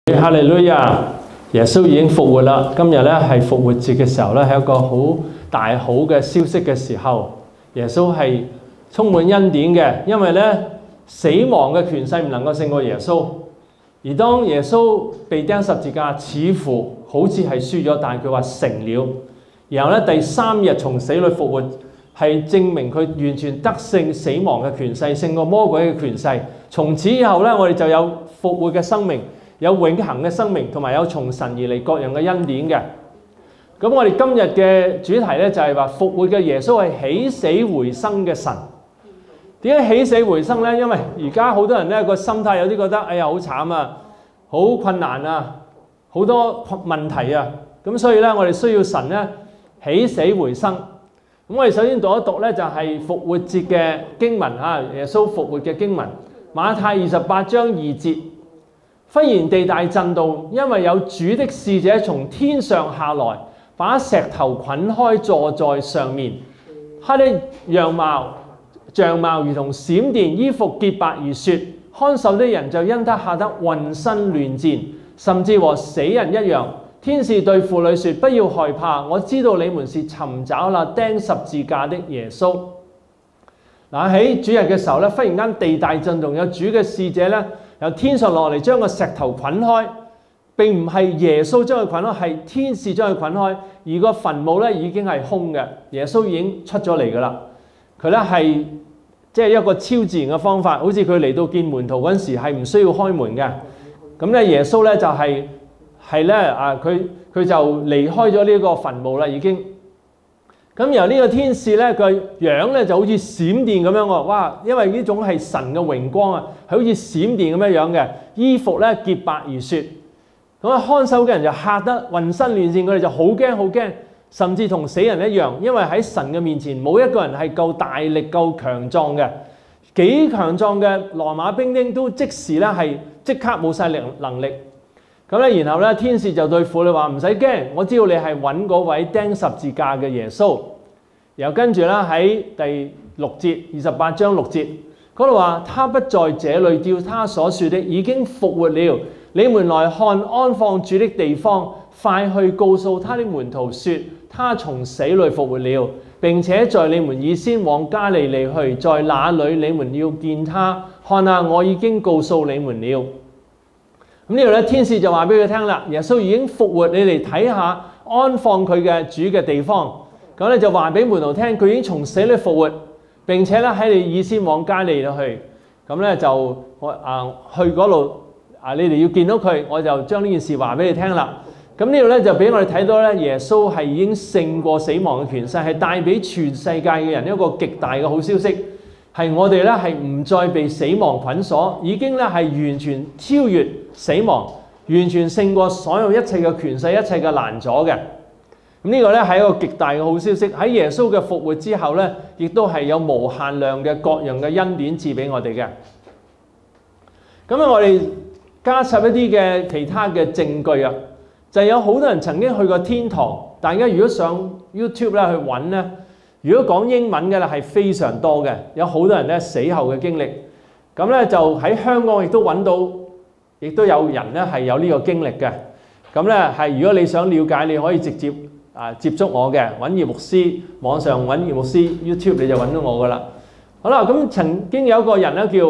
哈利路亞！耶穌已經復活啦。今日咧係復活節嘅時候咧，係一個好大好嘅消息嘅時候。耶穌係充滿恩典嘅，因為咧死亡嘅權勢唔能夠勝過耶穌。而當耶穌被釘十字架，似乎好似係輸咗，但係佢話成了。然後咧第三日從死裏復活，係證明佢完全得勝死亡嘅權勢，勝過魔鬼嘅權勢。從此以後咧，我哋就有復活嘅生命。有永恆嘅生命，同埋有從神而嚟各樣嘅恩典嘅。咁我哋今日嘅主題咧就係話復活嘅耶穌係起死回生嘅神。點解起死回生咧？因為而家好多人咧個心態有啲覺得，哎呀好慘啊，好困難啊，好多問題啊。咁所以咧我哋需要神咧起死回生。咁我哋首先讀一讀咧就係復活節嘅經文嚇，耶穌復活嘅經文，馬太28章2節。忽然地大震動，因為有主的使者從天上下來，把石頭捆開坐在上面。他的樣貌如同閃電，衣服潔白如雪。看守的人就因他嚇得渾身亂戰，甚至和死人一樣。天使對婦女說：不要害怕，我知道你們是尋找那釘十字架的耶穌。嗱，喺主日嘅時候咧，忽然間地大震動，有主嘅使者咧由天上落嚟，將個石頭捆開。並唔係耶穌將佢捆開，係天使將佢捆開。而個墳墓咧已經係空嘅，耶穌已經出咗嚟噶啦。佢咧係即係一個超自然嘅方法，好似佢嚟到見門徒嗰陣時係唔需要開門嘅。咁咧耶穌咧就係咧佢就離開咗呢個墳墓啦已經。咁由呢個天使咧，佢樣咧就好似閃電咁樣喎，哇！因為呢種係神嘅榮光啊，係好似閃電咁樣嘅，衣服咧潔白如雪。咁啊，看守嘅人就嚇得渾身亂戰，佢哋就好驚好驚，甚至同死人一樣，因為喺神嘅面前冇一個人係夠大力夠強壯嘅，幾強壯嘅羅馬兵丁都即時咧係即刻冇晒能力。咁咧，然後咧，天使就對婦女話：唔使驚，我知道你係揾嗰位釘十字架嘅耶穌。然後跟住咧喺第6節28章6節嗰度話：他不在這裏，照他所說的已經復活了。你們來看安放主的地方，快去告訴他的門徒說：他從死裏復活了，並且在你們以先往加利利去，在那裏你們要見他。看下，我已經告訴你們了。咁呢度咧，天使就話俾佢聽啦，耶穌已經復活，你嚟睇下安放佢嘅主嘅地方。咁咧就話俾門徒聽，佢已經從死裏復活，並且咧喺你以先往加利利去。咁咧就去嗰度你哋要見到佢，我就將呢件事話俾你聽啦。咁呢度咧就俾我哋睇到咧，耶穌係已經勝過死亡嘅權勢，係帶俾全世界嘅人一個極大嘅好消息。係我哋咧係唔再被死亡捆鎖，已經咧係完全超越死亡，完全勝過所有一切嘅權勢、一切嘅攔阻嘅。咁呢個咧係一個極大嘅好消息。喺耶穌嘅復活之後咧，亦都係有無限量嘅各樣嘅恩典賜俾我哋嘅。咁我哋加插一啲嘅其他嘅證據啊，就係有好多人曾經去過天堂。大家如果上 YouTube 咧去揾咧，如果講英文嘅咧係非常多嘅，有好多人咧死後嘅經歷。咁咧就喺香港亦都揾到，亦都有人咧係有呢個經歷嘅。咁咧係如果你想了解，你可以直接接觸我嘅，揾葉牧師，網上揾葉牧師 YouTube 你就揾到我噶啦。好啦，咁曾經有一個人咧叫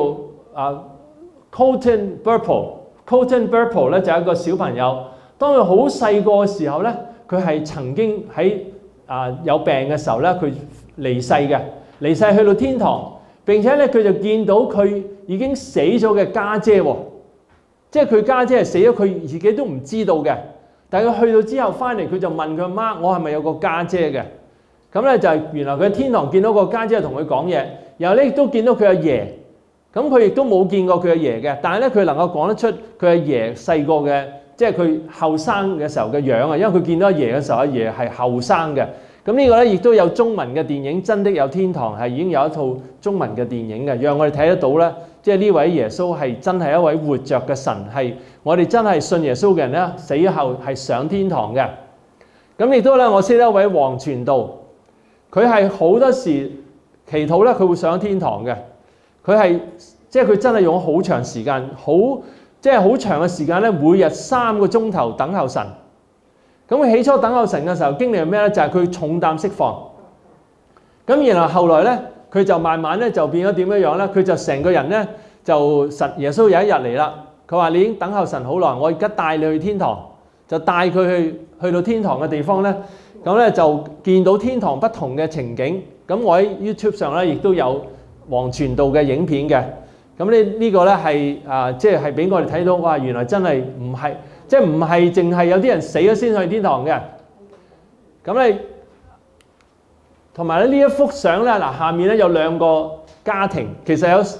Colton Burpo 咧就係一個小朋友。當佢好細個嘅時候咧，佢係曾經喺有病嘅時候咧，佢離世去到天堂。並且咧佢就見到佢已經死咗嘅家姐喎，即係佢家姐係死咗，佢自己都唔知道嘅。但係佢去到之後翻嚟，佢就問佢媽：我係咪有個家姐嘅？咁咧就係原來佢喺天堂見到個家姐同佢講嘢，然後咧亦都見到佢阿爺。咁佢亦都冇見過佢阿爺嘅，但係咧佢能夠講得出佢阿爺細個嘅，即係佢後生嘅時候嘅樣啊，因為佢見到阿爺嘅時候，阿爺係後生嘅。咁呢個咧亦都有中文嘅電影《真的有天堂》，係已經有一套中文嘅電影嘅，讓我哋睇得到咧，即係呢位耶穌係真係一位活着嘅神，係我哋真係信耶穌嘅人咧，死後係上天堂嘅。咁亦都咧，我識得一位黃傳道，佢係好多時祈禱咧，佢會上天堂嘅。佢係即係佢真係用咗好長時間， 即係好長嘅時間咧，每日3個鐘頭等候神。咁佢起初等候神嘅時候，經歷係咩咧？就係佢重擔釋放。咁然後後來咧，佢就慢慢咧就變咗點樣樣咧？佢就成個人咧就耶穌有一日嚟啦，佢話你已經等候神好耐，我而家帶你去天堂，就帶佢去到天堂嘅地方咧，咁咧就見到天堂不同嘅情景。咁我喺 YouTube 上咧亦都有黃傳道嘅影片嘅。咁呢個咧係即係俾我哋睇到，哇！原來真係唔係，即係唔係淨係有啲人死咗先去天堂嘅。咁你同埋咧呢一幅相咧，嗱下面咧有2個家庭，其實有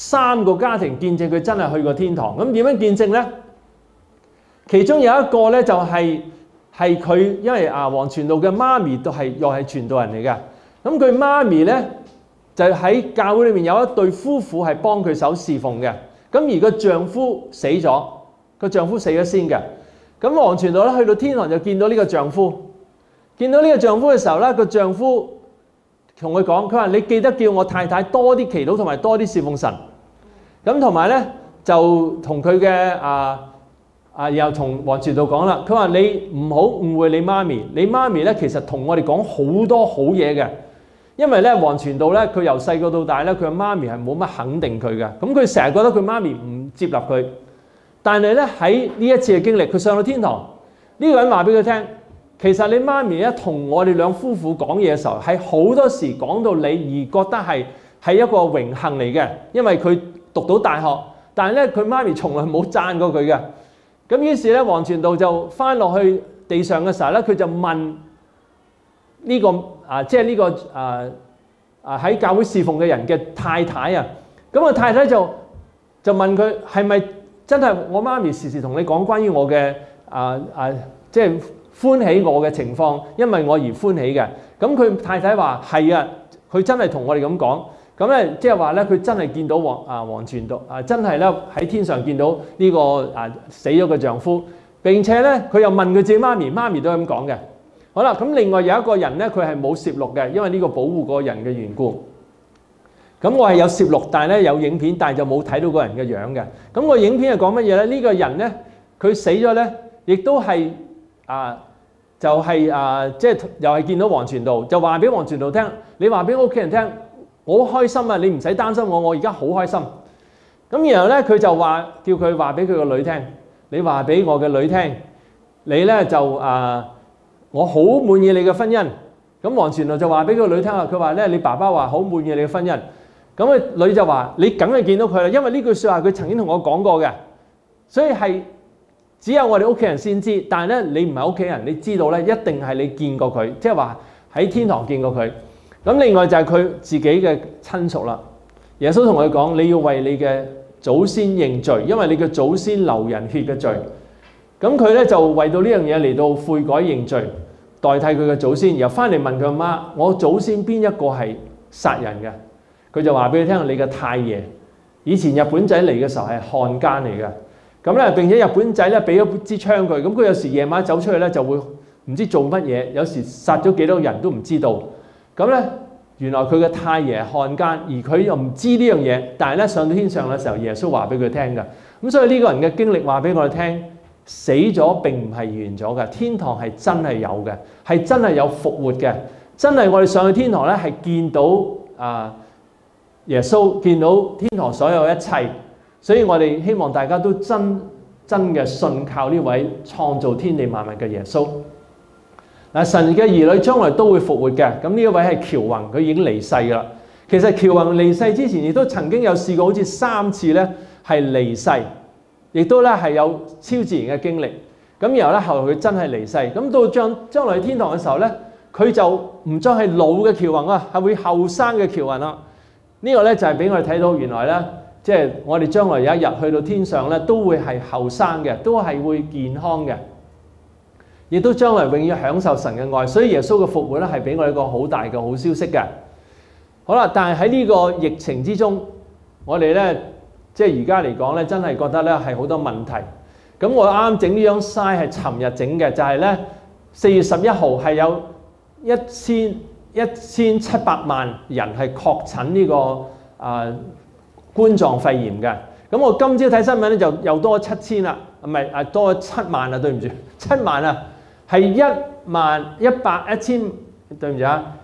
3個家庭見證佢真係去過天堂。咁點樣見證咧？其中有一個咧就係佢，因為黃傳道嘅媽咪又係傳道人嚟嘅。咁佢媽咪咧就喺教會裏面有一對夫婦係幫佢手侍奉嘅。咁而個丈夫死咗，個丈夫死咗先嘅。咁黃傳道咧去到天堂就見到呢個丈夫，見到呢個丈夫嘅時候咧，個丈夫同佢講，佢話你記得叫我太太多啲祈禱同埋多啲侍奉神。咁同埋咧就同佢嘅又同黃傳道講啦，佢話你唔好誤會你媽咪，你媽咪咧其實同我哋講好多好嘢嘅。因為咧黃傳道咧佢由細個到大咧，佢嘅媽咪係冇乜肯定佢嘅。咁佢成日覺得佢媽咪唔接納佢。但係咧喺呢一次嘅經歷，佢上到天堂，呢個人話俾佢聽，其實你媽咪咧同我哋兩夫婦講嘢嘅時候，係好多時講到你而覺得係一個榮幸嚟嘅，因為佢讀到大學，但係咧佢媽咪從來冇讚過佢嘅。咁於是咧黃傳道就翻落去地上嘅時候咧，佢就問呢個即係呢個喺教會侍奉嘅人嘅太太啊。咁個太太就問佢係咪真係我媽咪時時同你講關於我嘅即係歡喜我嘅情況，因為我而歡喜嘅。咁佢太太話係啊，佢真係同我哋咁講。咁咧即係話咧，佢真係見到黃傳道真係咧喺天上見到呢個死咗嘅丈夫。並且咧佢又問佢自己媽咪，媽咪都係咁講嘅。好啦，咁另外有一個人咧，佢係冇攝錄嘅，因為呢個保護嗰個人嘅緣故。咁我係有攝錄，但係咧有影片，但係就冇睇到個人嘅樣嘅。咁個影片係講乜嘢咧？呢個人咧，佢死咗咧，亦都係即係又係見到黃傳道，就話俾黃傳道聽，你話俾屋企人聽，我好開心啊！你唔使擔心我，我而家好開心。咁然後咧，佢就叫佢話俾佢個女聽，你話俾我嘅女聽，你咧就我好滿意你嘅婚姻。咁黃傳道就話俾個女聽啊，佢話咧你爸爸話好滿意你嘅婚姻。咁個女就話你梗係見到佢啦，因為呢句説話佢曾經同我講過嘅，所以係只有我哋屋企人先知。但係咧你唔係屋企人，你知道咧一定係你見過佢，即係話喺天堂見過佢。咁另外就係佢自己嘅親屬啦。耶穌同佢講，你要為你嘅祖先認罪，因為你嘅祖先流人血嘅罪。咁佢咧就為到呢樣嘢嚟到悔改認罪，代替佢嘅祖先，然後翻嚟問佢阿媽：我祖先邊一個係殺人嘅？佢就話俾佢聽：你嘅太爺以前日本仔嚟嘅時候係漢奸嚟嘅。咁咧並且日本仔咧俾咗支槍佢，咁佢有時夜晚走出去咧就會唔知做乜嘢，有時殺咗幾多人都唔知道。咁咧原來佢嘅太爺係漢奸，而佢又唔知呢樣嘢。但係咧上到天上嘅時候，耶穌話俾佢聽㗎。咁所以呢個人嘅經歷話俾我哋聽，死咗並唔係完咗嘅，天堂係真係有嘅，係真係有復活嘅，真係我哋上去天堂咧係見到耶穌，見到天堂所有一切。所以我哋希望大家都真嘅信靠呢位創造天地萬物嘅耶穌。嗱，神嘅兒女將來都會復活嘅。咁呢一位係喬宏，佢已經離世噶啦。其實喬宏離世之前，亦都曾經有試過好似3次咧係離世，亦都咧係有超自然嘅經歷。咁然後咧後來佢真係離世。咁到將來去天堂嘅時候咧，佢就唔再係老嘅喬宏啊，係會後生嘅喬宏啦。呢個咧就係俾我哋睇到原來咧。即係我哋將來有一日去到天上咧，都會係後生嘅，都係會健康嘅，亦都將來永遠享受神嘅愛。所以耶穌嘅復活咧，係俾我哋一個好大嘅好消息嘅。好啦，但係喺呢個疫情之中，我哋咧即係而家嚟講咧，真係覺得咧係好多問題。咁我啱啱整呢張曬係尋日整嘅，就係咧4月11號係有1700萬人係確診呢個冠狀肺炎嘅。 咁我今朝睇新聞咧就又多7000啦，唔係多7萬啦，對唔住，7萬啊，係11000，對唔住啊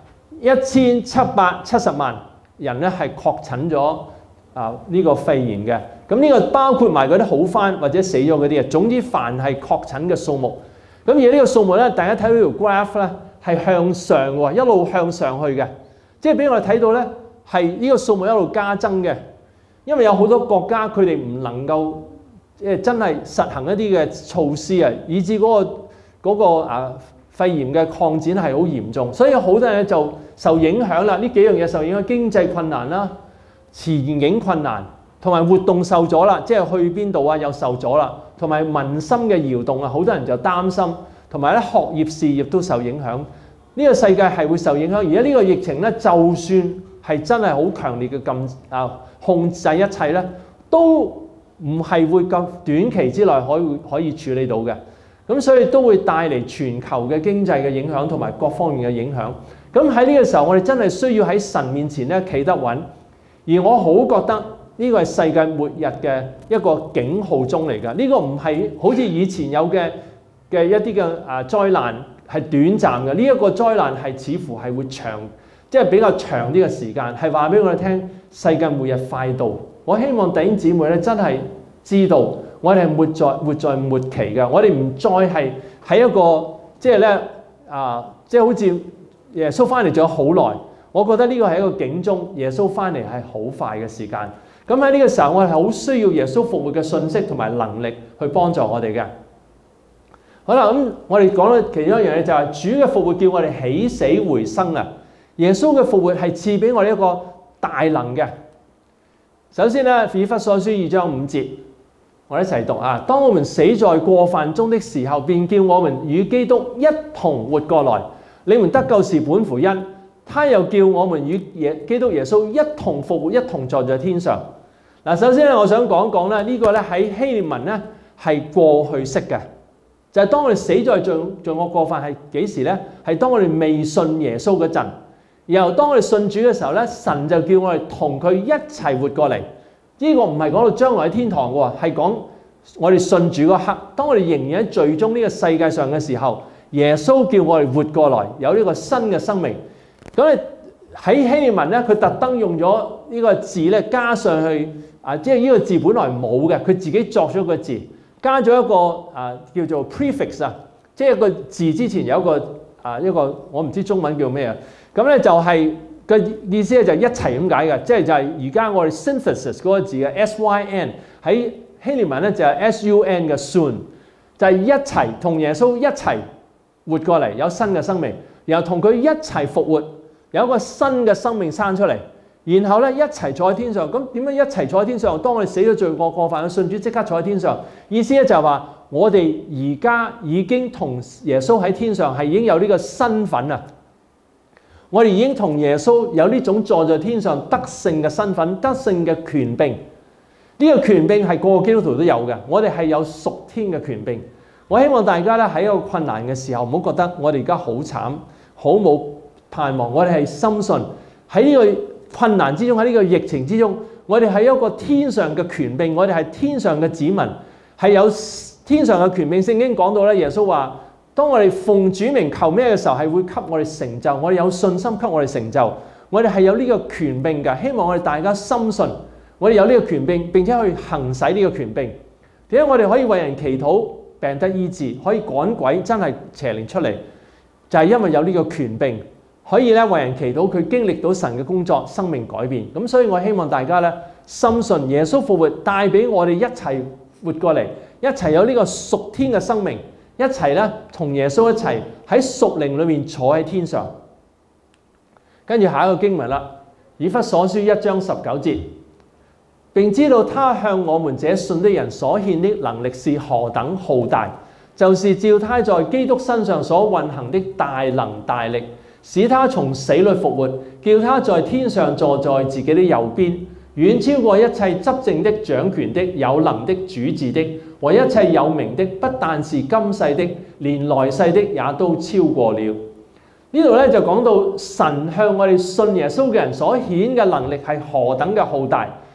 ，1770萬人咧係確診咗呢個肺炎嘅。咁呢個包括埋嗰啲好返或者死咗嗰啲啊。總之凡係確診嘅數目，咁而呢個數目咧，大家睇到條 graph 咧係向上喎，一路向上去嘅，即係俾我哋睇到咧係呢個數目一路加增嘅。因為有好多國家佢哋唔能夠真係實行一啲嘅措施啊，以致嗰個肺炎嘅擴展係好嚴重，所以好多人就受影響啦。呢幾樣嘢受影響，經濟困難啦，前景困難，同埋活動受阻啦，即係去邊度啊又受阻啦，同埋民心嘅搖動啊，好多人就擔心，同埋咧學業事業都受影響。呢個世界係會受影響，而家呢個疫情咧，就算係真係好強烈嘅控制一切咧，都唔係會咁短期之內可以處理到嘅。咁所以都會帶嚟全球嘅經濟嘅影響同埋各方面嘅影響。咁喺呢個時候，我哋真係需要喺神面前咧企得穩。而我好覺得呢個係世界末日嘅一個警號鐘嚟㗎。呢個唔係好似以前有嘅一啲嘅災難係短暫嘅，呢一個災難係似乎係會長。即係比較長啲嘅時間，係話俾我哋聽，世界末日快到。我希望弟兄姊妹咧真係知道，我哋係活在末期嘅，我哋唔再係喺一個即係咧即係好似耶穌翻嚟仲有好耐。我覺得呢個係一個警鐘，耶穌翻嚟係好快嘅時間。咁喺呢個時候，我哋好需要耶穌復活嘅信息同埋能力去幫助我哋嘅。好啦，咁我哋講到其中一樣嘢就係主嘅復活叫我哋起死回生啊！耶穌嘅復活係賜俾我哋一個大能嘅。首先咧，以弗所書2章5節，我哋一齊讀啊！當我們死在過犯中的時候，便叫我們與基督一同活過來。你們得救是本乎恩，他又叫我們與基督耶穌一同復活，一同坐在天上。嗱，首先咧，我想講講咧，呢個咧喺希臘文咧係過去式嘅，就係當我哋死在罪惡過犯係幾時咧？係當我哋未信耶穌嗰陣。然後當我哋信主嘅時候咧，神就叫我哋同佢一齊活過嚟。呢個唔係講到將來喺天堂嘅喎，係講我哋信主嗰刻，當我哋仍然喺罪中呢個世界上嘅時候，耶穌叫我哋活過來，有呢個新嘅生命。咁你喺希臘文咧，佢特登用咗呢個字咧加上去即係呢個字本來冇嘅，佢自己作咗個字，加咗一個叫做 prefix 即係一個字之前有一個我唔知中文叫咩啊。咁咧就係個意思咧就係一齊咁解嘅，即係就係而家我哋 synthesis 嗰個字嘅 syn 喺希臘文咧就係 sun 嘅 soon， 就係一齊同耶穌一齊活過嚟，有新嘅生命，然後同佢一齊復活，有一個新嘅生命生出嚟，然後咧一齊坐喺天上。咁點樣一齊坐喺天上？當我哋死咗罪惡過犯嘅信主即刻坐喺天上，意思咧就係話我哋而家已經同耶穌喺天上係已經有呢個身份啊！我哋已經同耶穌有呢種坐在天上得勝嘅身份、得勝嘅權柄。呢個權柄係個個基督徒都有嘅，我哋係有屬天嘅權柄。我希望大家咧喺一個困難嘅時候，唔好覺得我哋而家好慘、好冇盼望。我哋係深信喺呢個困難之中，喺呢個疫情之中，我哋係一個天上嘅權柄，我哋係天上嘅子民，係有天上嘅權柄。聖經講到咧，耶穌話：當我哋奉主名求咩嘅時候，係會給我哋成就。我哋有信心給我哋成就，我哋係有呢個權柄㗎。希望我哋大家深信，我哋有呢個權柄，並且去行使呢個權柄。點解我哋可以為人祈禱，病得醫治，可以趕鬼，真係邪靈出嚟，就係因為有呢個權柄，可以咧為人祈禱，佢經歷到神嘅工作，生命改變。咁所以我希望大家咧深信耶穌復活帶俾我哋一齊活過嚟，一齊有呢個屬天嘅生命。一齊咧，同耶穌一齊喺屬靈裏面坐喺天上。跟住下一個經文啦，以弗所書1章19節，並知道他向我們這信的人所獻的能力是何等浩大，就是照他在基督身上所運行的大能大力，使他從死裏復活，叫他在天上坐在自己的右邊，遠超過一切執政的、掌權的、有能的、主治的和一切有名的，不但是今世的，連來世的也都超過了。呢度咧就講到神向我哋信耶穌嘅人所顯嘅能力係何等嘅浩大。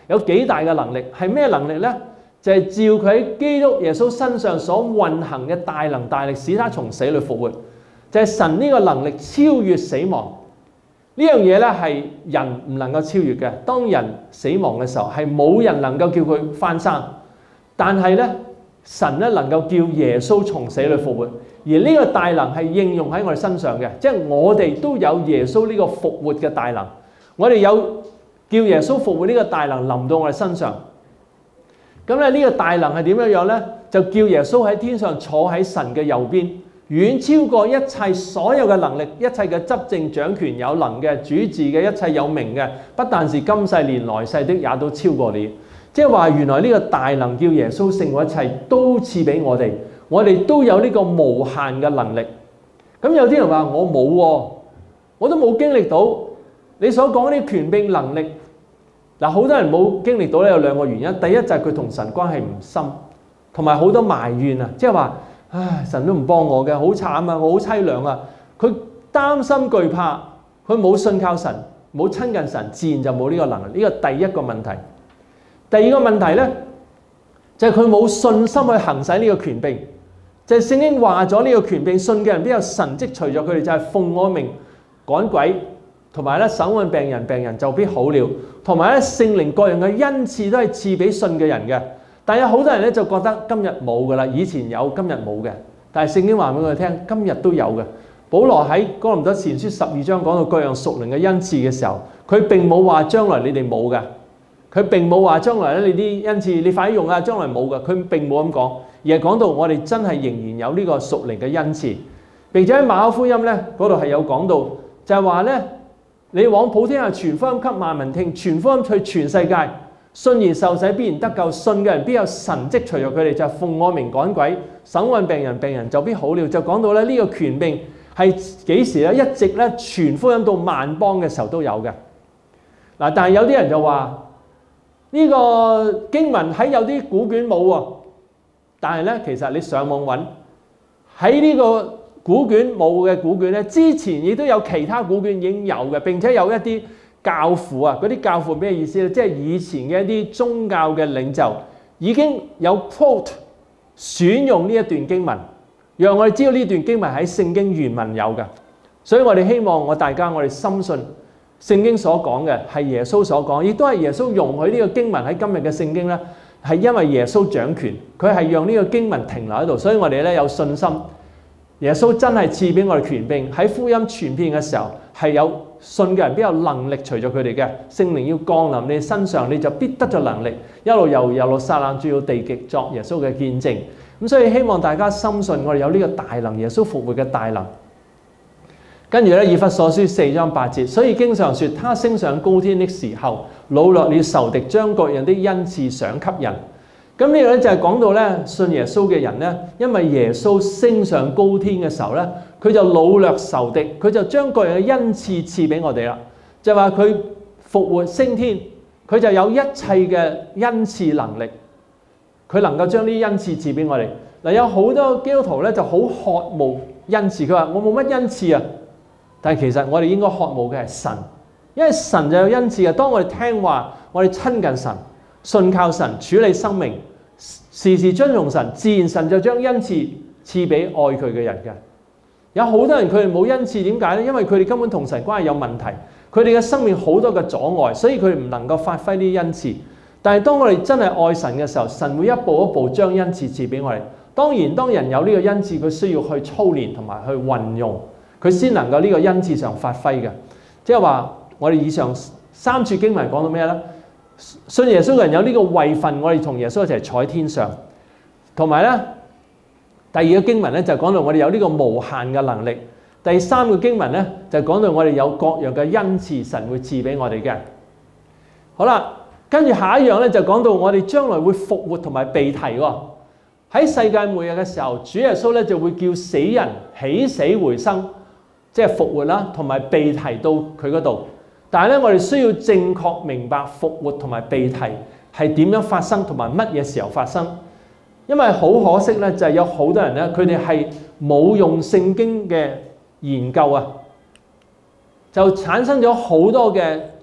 有幾大嘅能力，係咩能力呢？就係照佢喺基督耶穌身上所運行嘅大能大力，使他從死裏復活。就係神呢個能力超越死亡。呢樣嘢咧係人唔能夠超越嘅。當人死亡嘅時候，係冇人能夠叫佢翻生。但係咧，神咧能夠叫耶穌從死裏復活。而呢個大能係應用喺我哋身上嘅，即係我哋都有耶穌呢個復活嘅大能。我哋有叫耶穌復活呢個大能臨到我哋身上。咁咧呢個大能係點樣樣咧？就叫耶穌喺天上坐喺神嘅右邊，遠超過一切所有嘅能力，一切嘅執政掌權有能嘅主治嘅一切有名嘅，不但是今世連來世的也都超過你。即係話原來呢個大能叫耶穌勝過一切，都賜俾我哋。我哋都有呢個無限嘅能力。咁有啲人話我冇喎，我都冇經歷到你所講啲權柄能力。嗱，好多人冇經歷到咧，有兩個原因。第一就係佢同神關係唔深，同埋好多埋怨啊，即係話唉，神都唔幫我嘅，好慘啊，我好凄涼啊。佢擔心懼怕，佢冇信靠神，冇親近神，自然就冇呢個能力。呢個第一個問題。第二個問題咧，就係佢冇信心去行使呢個權柄。就係聖經話咗呢個權柄，信嘅人必有神蹟隨著佢哋，就係奉我名趕鬼，同埋咧手按病人，病人就必好了，同埋咧聖靈各樣嘅恩賜都係賜俾信嘅人嘅。但係有好多人咧就覺得今日冇噶啦，以前有，今日冇嘅。但係聖經話俾我哋聽，今日都有嘅。保羅喺哥林多前書12章講到各樣屬靈嘅恩賜嘅時候，佢並冇話將來你哋冇嘅，佢並冇話將來咧你啲恩賜你快啲用啊，將來冇嘅，佢並冇咁講。而係講到我哋真係仍然有呢個屬靈嘅恩賜，並且喺馬可福音咧嗰度係有講到，就係話咧，你往普天下傳福音給萬民聽，傳福音去全世界，信而受洗必然得救，信嘅人必有神蹟隨著佢哋，就係奉我名趕鬼，手按病人，病人就必好了。就講到咧呢個權柄係幾時咧？一直咧傳福音到萬邦嘅時候都有嘅。嗱，但係有啲人就話呢個經文喺有啲古卷冇喎。但係咧，其實你上網揾喺呢個古卷冇嘅古卷咧，之前亦都有其他古卷已經有嘅，並且有一啲教父啊，嗰啲教父咩意思咧？即係以前嘅一啲宗教嘅領袖已經有 quote 選用呢一段經文，讓我哋知道呢段經文喺聖經原文有嘅。所以我哋希望大家我哋深信聖經所講嘅係耶穌所講，亦都係耶穌容許呢個經文喺今日嘅聖經咧。係因為耶穌掌權，佢係讓呢個經文停留喺度，所以我哋咧有信心。耶穌真係賜俾我哋權柄，喺福音傳遍嘅時候，係有信嘅人必有能力隨著佢哋嘅聖靈要降臨你身上，你就必得咗能力，一路由耶路撒冷住到地極作耶穌嘅見證。咁所以希望大家深信我哋有呢個大能，耶穌復活嘅大能。跟住咧，以弗所書4章8節，所以經常說，他升上高天的時候，擄掠了仇敵，將各樣的恩賜賞給人。咁呢個咧就係講到咧，信耶穌嘅人咧，因為耶穌升上高天嘅時候咧，佢就擄掠仇敵，佢就將各樣嘅恩賜賜俾我哋啦。就話佢復活升天，佢就有一切嘅恩賜能力，佢能夠將呢啲恩賜賜俾我哋。嗱，有好多基督徒咧就好渴慕恩賜，佢話我冇乜恩賜啊。但係其實我哋應該渴慕嘅係神，因為神就有恩賜嘅。當我哋聽話，我哋親近神，信靠神，處理生命，時時遵從神，自然神就將恩賜賜俾愛佢嘅人嘅。有好多人佢哋冇恩賜，點解咧？因為佢哋根本同神關係有問題，佢哋嘅生命好多嘅阻礙，所以佢哋唔能夠發揮呢啲恩賜。但係當我哋真係愛神嘅時候，神會一步一步將恩賜賜俾我哋。當然，當人有呢個恩賜，佢需要去操練同埋去運用。佢先能夠呢個恩賜上發揮嘅，即係話我哋以上3處經文講到咩咧？信耶穌嘅人有呢個位份，我哋同耶穌一齊坐喺天上。同埋咧，第二個經文咧就講到我哋有呢個無限嘅能力。第3個經文咧就講到我哋有各樣嘅恩賜，神會賜俾我哋嘅。好啦，跟住下一樣咧就講到我哋將來會復活同埋被提喎。喺世界末日嘅時候，主耶穌咧就會叫死人起死回生。即係復活啦，同埋被提到佢嗰度。但係咧，我哋需要正確明白復活同埋被提係點樣發生，同埋乜嘢時候發生。因為好可惜咧，就係有好多人咧，佢哋係冇用聖經嘅研究啊，就產生咗好多嘅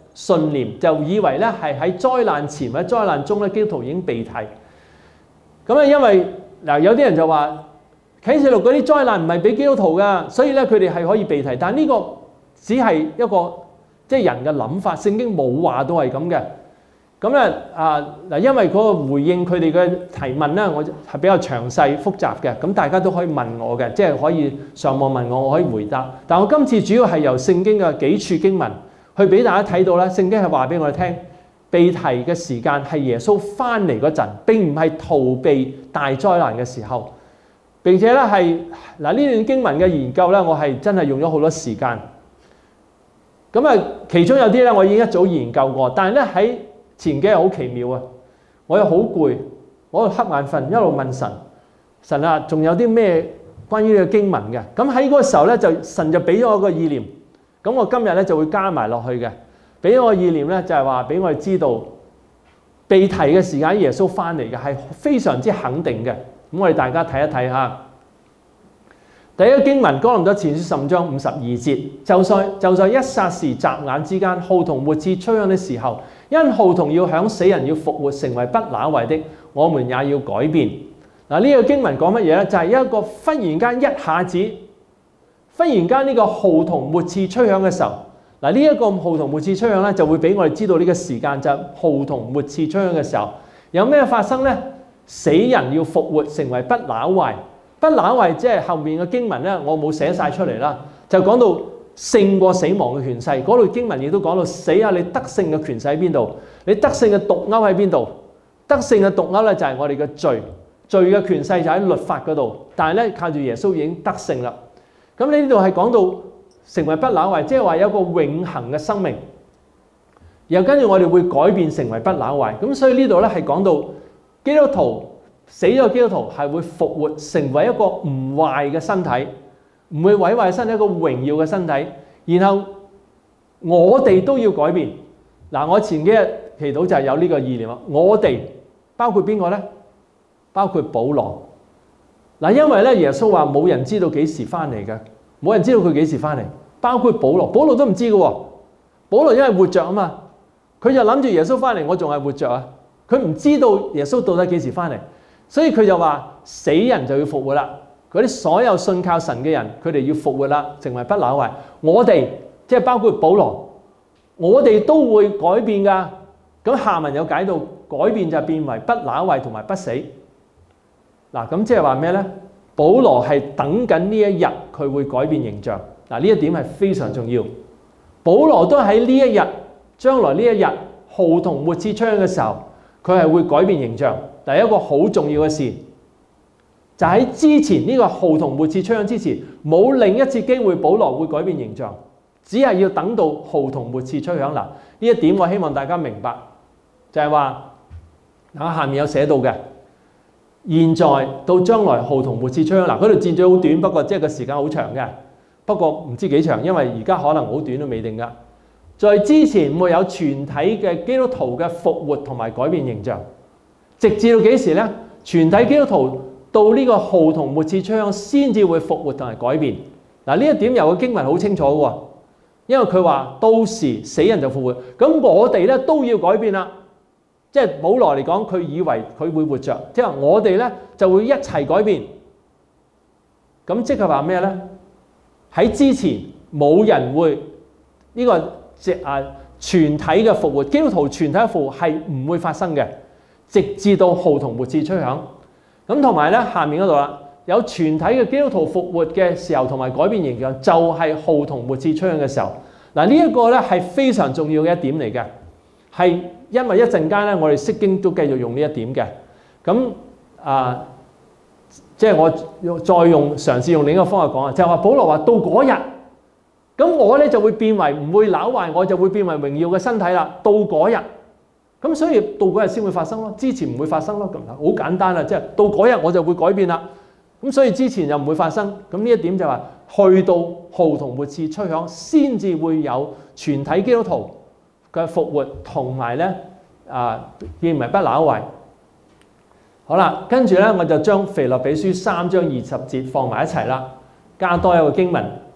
信念，就以為咧係喺災難前或者災難中咧，基督徒已經被提。咁啊，因為嗱有啲人就話啟示錄嗰啲災難唔係俾基督徒噶，所以咧佢哋係可以被提。但係呢個只係一個即係人嘅諗法，聖經冇話到係咁嘅。咁咧嗱，因為嗰個回應佢哋嘅提問咧，我係比較詳細複雜嘅，咁大家都可以問我嘅，即係可以上網問我，我可以回答。但我今次主要係由聖經嘅幾處經文去俾大家睇到咧，聖經係話俾我哋聽，被提嘅時間係耶穌翻嚟嗰陣，並唔係逃避大災難嘅時候。並且咧係嗱呢段經文嘅研究咧，我係真係用咗好多時間。咁啊，其中有啲咧我已經一早研究過，但係咧喺前幾日好奇妙啊！我又好攰，我喺度瞌眼瞓，一路問神：神啊，仲有啲咩關於呢個經文嘅？咁喺嗰個時候咧，神就俾咗我個意念。咁我今日咧就會加埋落去嘅。俾咗我意念咧，就係話俾我哋知道被提嘅時間，耶穌翻嚟嘅係非常之肯定嘅。咁我哋大家睇一睇下。第一個經文，哥林多前書15章52節，就在一剎時眨眼之間，號筒末次吹響的時候，因號筒要響，死人要復活，成為不朽壞的，我們也要改變。嗱，呢個經文講乜嘢咧？就係一個忽然間一下子，忽然間呢個號筒末次吹響嘅時候，嗱呢一個號筒末次吹響咧，就會俾我哋知道呢個時間就係號筒末次吹響嘅時候，有咩發生咧？死人要復活，成為不朽壞。不朽壞即係後面嘅經文咧，我冇寫晒出嚟啦，就講到勝過死亡嘅權勢。嗰度經文亦都講到死啊！你得勝嘅權勢喺邊度？你得勝嘅毒鈎喺邊度？得勝嘅毒鈎咧就係我哋嘅罪，罪嘅權勢就喺律法嗰度。但係咧靠住耶穌已經得勝啦。咁呢度係講到成為不朽壞，即係話有一個永恆嘅生命。然後跟住我哋會改變成為不朽壞。咁所以呢度咧係講到基督徒。死咗嘅基督徒係會復活，成為一個唔壞嘅身體，唔會毀壞身體，一個榮耀嘅身體。然後我哋都要改變。嗱，我前幾日祈禱就係有呢個意念啊。我哋包括邊個咧？包括保羅。嗱，因為咧耶穌話冇人知道幾時翻嚟嘅，冇人知道佢幾時翻嚟。包括保羅，保羅都唔知嘅喎。保羅因為活着啊嘛，佢就諗住耶穌翻嚟，我仲係活着啊。佢唔知道耶穌到底幾時翻嚟。所以佢就話死人就要復活啦，嗰啲所有信靠神嘅人，佢哋要復活啦，成為不朽壞。我哋即係包括保羅，我哋都會改變㗎。咁下文有解到改變就變為不朽壞同埋不死。嗱，咁即係話咩咧？保羅係等緊呢一日佢會改變形象。嗱，呢一點係非常重要。保羅都喺呢一日，將來呢一日號筒末次吹響嘅時候，佢係會改變形象。第一個好重要嘅事，就喺之前呢個號筒末次吹響之前，冇另一次機會保羅會改變形象，只係要等到號筒末次吹響。嗱，呢一點我希望大家明白，就係話嗱下面有寫到嘅，現在到將來號筒末次吹響。嗱，嗰度箭嘴好短，不過即係個時間好長嘅，不過唔知幾長，因為而家可能好短都未定㗎。在之前會有全體嘅基督徒嘅復活同埋改變形象。直至到幾時咧？全體基督徒到呢個號筒末次吹響先至會復活同埋改變。嗱，呢一點由個經文好清楚喎，因為佢話到時死人就復活。咁我哋咧都要改變啦。即係保羅嚟講，佢以為佢會活着，即係我哋咧就會一齊改變。咁即係話咩咧？喺之前冇人會呢個全體嘅復活，基督徒全體嘅復活係唔會發生嘅。直至到號筒末次吹響，咁同埋咧下面嗰度啦，有全體嘅基督徒復活嘅時候同埋改變形象，就係號筒末次吹響嘅時候。嗱，呢一個咧係非常重要嘅一點嚟嘅，係因為一陣間咧我哋釋經都繼續用呢一點嘅。咁即係我再嘗試用另一個方法講啊，就係話保羅話到嗰日，咁我咧就會變為唔會朽壞，我就會變為榮耀嘅身體啦。到嗰日。咁所以到嗰日先會發生咯，之前唔會發生咯。咁好簡單啦，即係到嗰日我就會改變啦。咁所以之前又唔會發生。咁呢一點就話，去到號筒末次吹響，先至會有全體基督徒嘅復活同埋咧變為不朽壞。好啦，跟住咧我就將腓立比書3章20節放埋一齊啦，加多一個經文。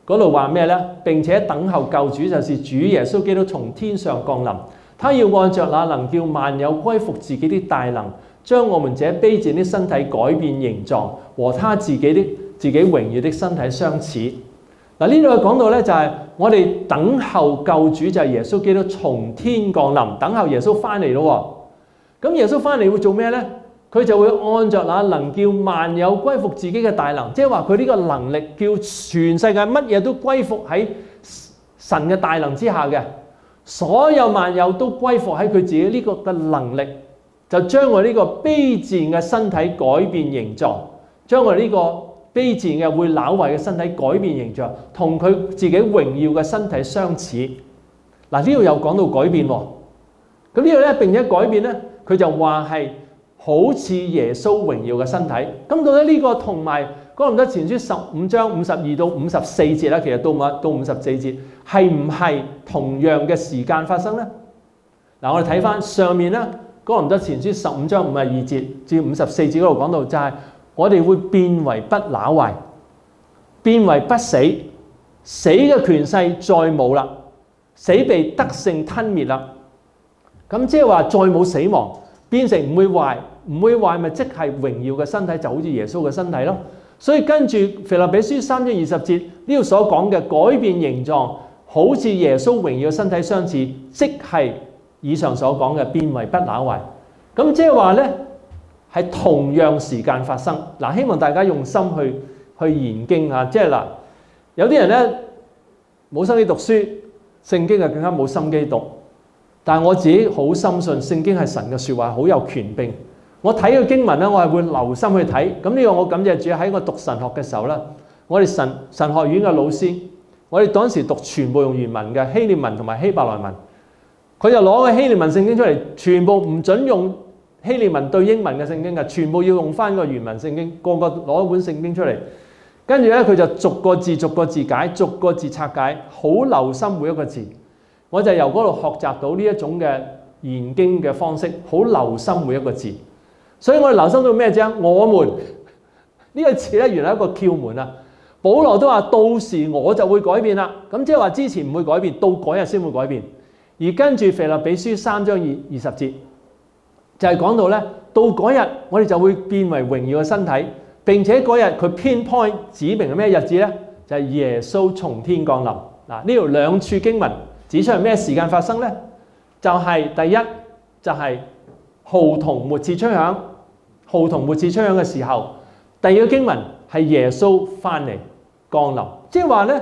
嗰度話咩呢？並且等候救主，就是主耶穌基督從天上降臨。他要按着那能叫萬有歸服自己的大能，將我們這卑賤的身體改變形狀，和他自己榮耀的身體相似。嗱，呢度講到咧就係我哋等候救主，就係耶穌基督從天降臨，等候耶穌翻嚟咯。咁耶穌翻嚟會做咩咧？佢就會按着那能叫萬有歸服自己嘅大能，即係話佢呢個能力叫全世界乜嘢都歸服喺神嘅大能之下嘅。所有萬有都歸服喺佢自己呢個嘅能力，就將我呢個卑賤嘅身體改變形狀，將我呢個卑賤嘅會朽壞嘅身體改變形狀，同佢自己榮耀嘅身體相似。嗱，呢度有講到改變喎。咁呢度咧並且改變咧，佢就話係好似耶穌榮耀嘅身體。咁到底呢個同埋哥林多前書15章52到54節啦，其實到54節係唔係同樣嘅時間發生咧？嗱，我哋睇翻上面咧，哥林多前書15章52節至54節嗰度講到，就係我哋會變為不朽壞，變為不死，死嘅權勢再冇啦，死被得勝吞滅啦。咁即係話再冇死亡，變成唔會壞，唔會壞咪即係榮耀嘅身體，就好似耶穌嘅身體咯。所以跟住腓立比書3章20節呢度所講嘅改變形狀，好似耶穌榮耀嘅身體相似，即係以上所講嘅變為不朽壞。咁即係話咧係同樣時間發生。嗱，希望大家用心去研經啊！即係嗱，有啲人咧冇心機讀書，聖經啊更加冇心機讀。但係我自己好深信聖經係神嘅説話，好有權柄。我睇個經文咧，我係會留心去睇。咁呢個我感謝主，喺我讀神學嘅時候咧，我哋神學院嘅老師，我哋當時讀全部用原文嘅希臘文同埋希伯來文，佢就攞個希臘文聖經出嚟，全部唔準用希臘文對英文嘅聖經嘅，全部要用翻個原文聖經，個個攞一本聖經出嚟，跟住咧佢就逐個字逐個字解，逐個字拆解，好留心每一個字。我就由嗰度學習到呢一種嘅研經嘅方式，好留心每一個字。所以我哋留心到咩啫？我們呢個字咧，原來一個竅門啊！保羅都話到時我就會改變啦。咁即係話之前唔會改變，到嗰日先會改變。而跟住腓立比書3章20節就係講到咧，到嗰日我哋就會變為榮耀嘅身體。並且嗰日佢 pinpoint 指明係咩日子咧？就係耶穌從天降臨。嗱，呢度兩處經文指出係咩時間發生咧？就係第一就係號筒末次吹響，號筒末次吹響嘅時候。第二個經文係耶穌翻嚟降臨，即係話咧，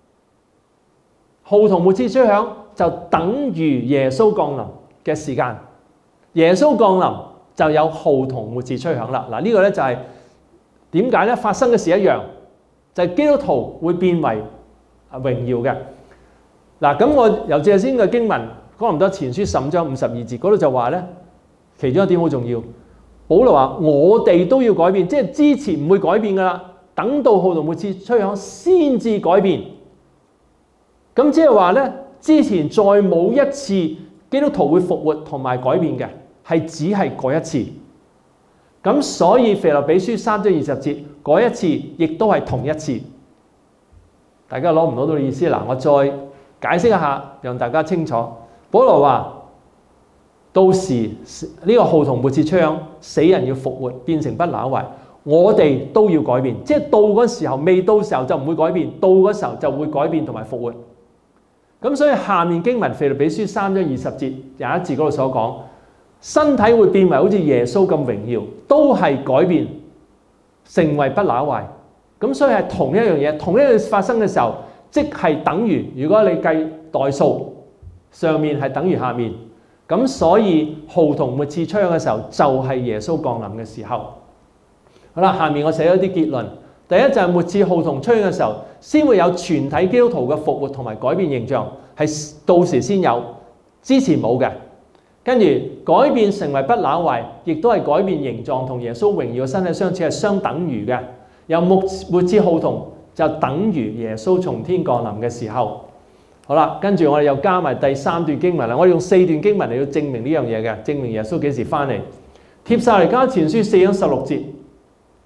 號筒末次吹響就等於耶穌降臨嘅時間。耶穌降臨就有號筒末次吹響啦。嗱，呢個咧就係點解咧？發生嘅事一樣，就係基督徒會變為榮耀嘅。嗱，咁我由借先嘅經文哥林多前書15章52節嗰度就話咧，其中一點好重要。保羅話：我哋都要改變，即係之前唔會改變噶啦，等到號筒末次吹響先至改變。咁即係話咧，之前再冇一次基督徒會復活同埋改變嘅，係只係嗰一次。咁所以腓立比書3章20節嗰一次，亦都係同一次。大家攞唔攞到意思？嗱，我再解釋一下，讓大家清楚。保羅話：到時呢個號筒末次吹響，死人要復活，變成不朽壞，我哋都要改變。即係到嗰時候，未到時候就唔會改變，到嗰時候就會改變同埋復活。咁所以下面經文腓立比書3章20節有一字嗰度所講，身體會變為好似耶穌咁榮耀，都係改變，成為不朽壞。咁所以係同一樣嘢，同一樣發生嘅時候，即係等於如果你計代數，上面係等於下面。咁所以號筒末次吹響嘅時候，就係耶穌降臨嘅時候。好啦，下面我寫咗啲結論。第一就係末次號筒吹響嘅時候，先會有全體基督徒嘅復活同埋改變形象，係到時先有，之前冇嘅。跟住改變成為不朽壞，亦都係改變形狀，同耶穌榮耀嘅身體相似，係相等於嘅。有末次號筒就等於耶穌從天降臨嘅時候。好啦，跟住我哋又加埋第三段經文啦。我哋用4段經文嚟到證明呢樣嘢嘅，證明耶穌幾時翻嚟。帖撒羅尼迦前書4章16節，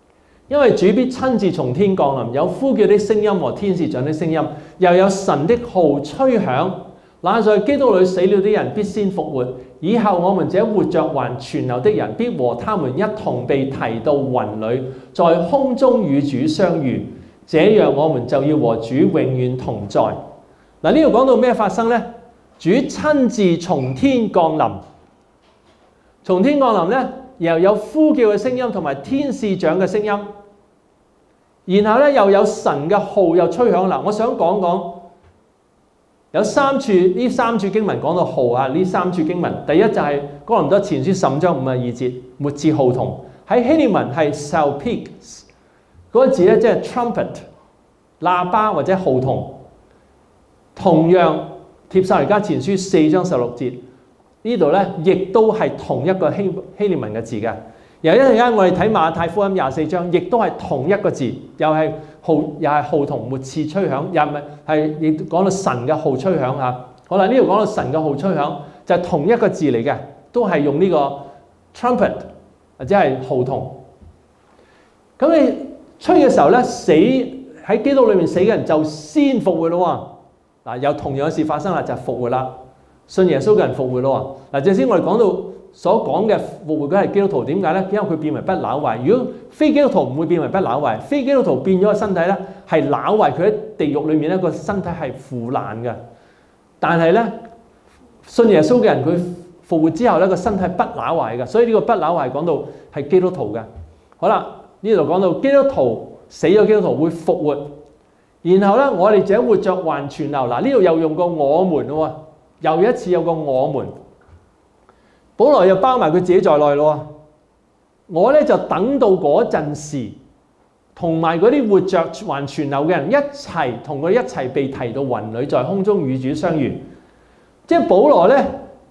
因為主必親自從天降臨，有呼叫的聲音和天使長的聲音，又有神的號吹響。那在基督裏死了的人必先復活，以後我們這活着還存留的人必和他們一同被提到雲裏，在空中與主相遇。這樣我們就要和主永遠同在。嗱，呢度講到咩發生呢？主親自從天降臨，從天降臨呢，又有呼叫嘅聲音同埋天使長嘅聲音，然後呢，又有神嘅號又吹響。嗱，我想講講有三處，呢三處經文講到號啊，呢三處經文，第一就係哥林多前書15章52節，末次號筒，喺希臘文係 salpik， 嗰個字咧即係 trumpet， 喇叭或者號筒。同樣帖撒羅尼迦前書4章16節，呢度咧亦都係同一個希臘文嘅字嘅。然後一陣間我哋睇馬太福音24章，亦都係同一個字，又係號筒末次吹響，又唔係亦講到神嘅號吹響啊。好啦，呢度講到神嘅號吹響，就係同一個字嚟嘅，都係用呢個 trumpet 或者係號筒。咁你吹嘅時候咧，死喺基督裏面死嘅人就先復活咯喎。嗱，有同樣嘅事發生啦，就係復活啦，信耶穌嘅人復活咯喎。嗱，頭先我哋講到所講嘅復活嘅係基督徒，點解咧？因為佢變為不朽壞。如果非基督徒唔會變為不朽壞，非基督徒變咗個身體咧係朽壞，佢喺地獄裏面咧個身體係腐爛嘅。但係咧，信耶穌嘅人佢復活之後咧個身體不朽壞嘅，所以呢個不朽壞講到係基督徒嘅。好啦，呢度講到基督徒死咗，基督徒會復活，然後咧我哋這活着還存留。嗱，呢度又用個我們咯，又一次有個我們。保羅又包埋佢自己在內咯。我咧就等到嗰陣時，同埋嗰啲活着還存留嘅人一齊同佢一齊被提到雲裏，在空中與主相遇。即係保羅咧，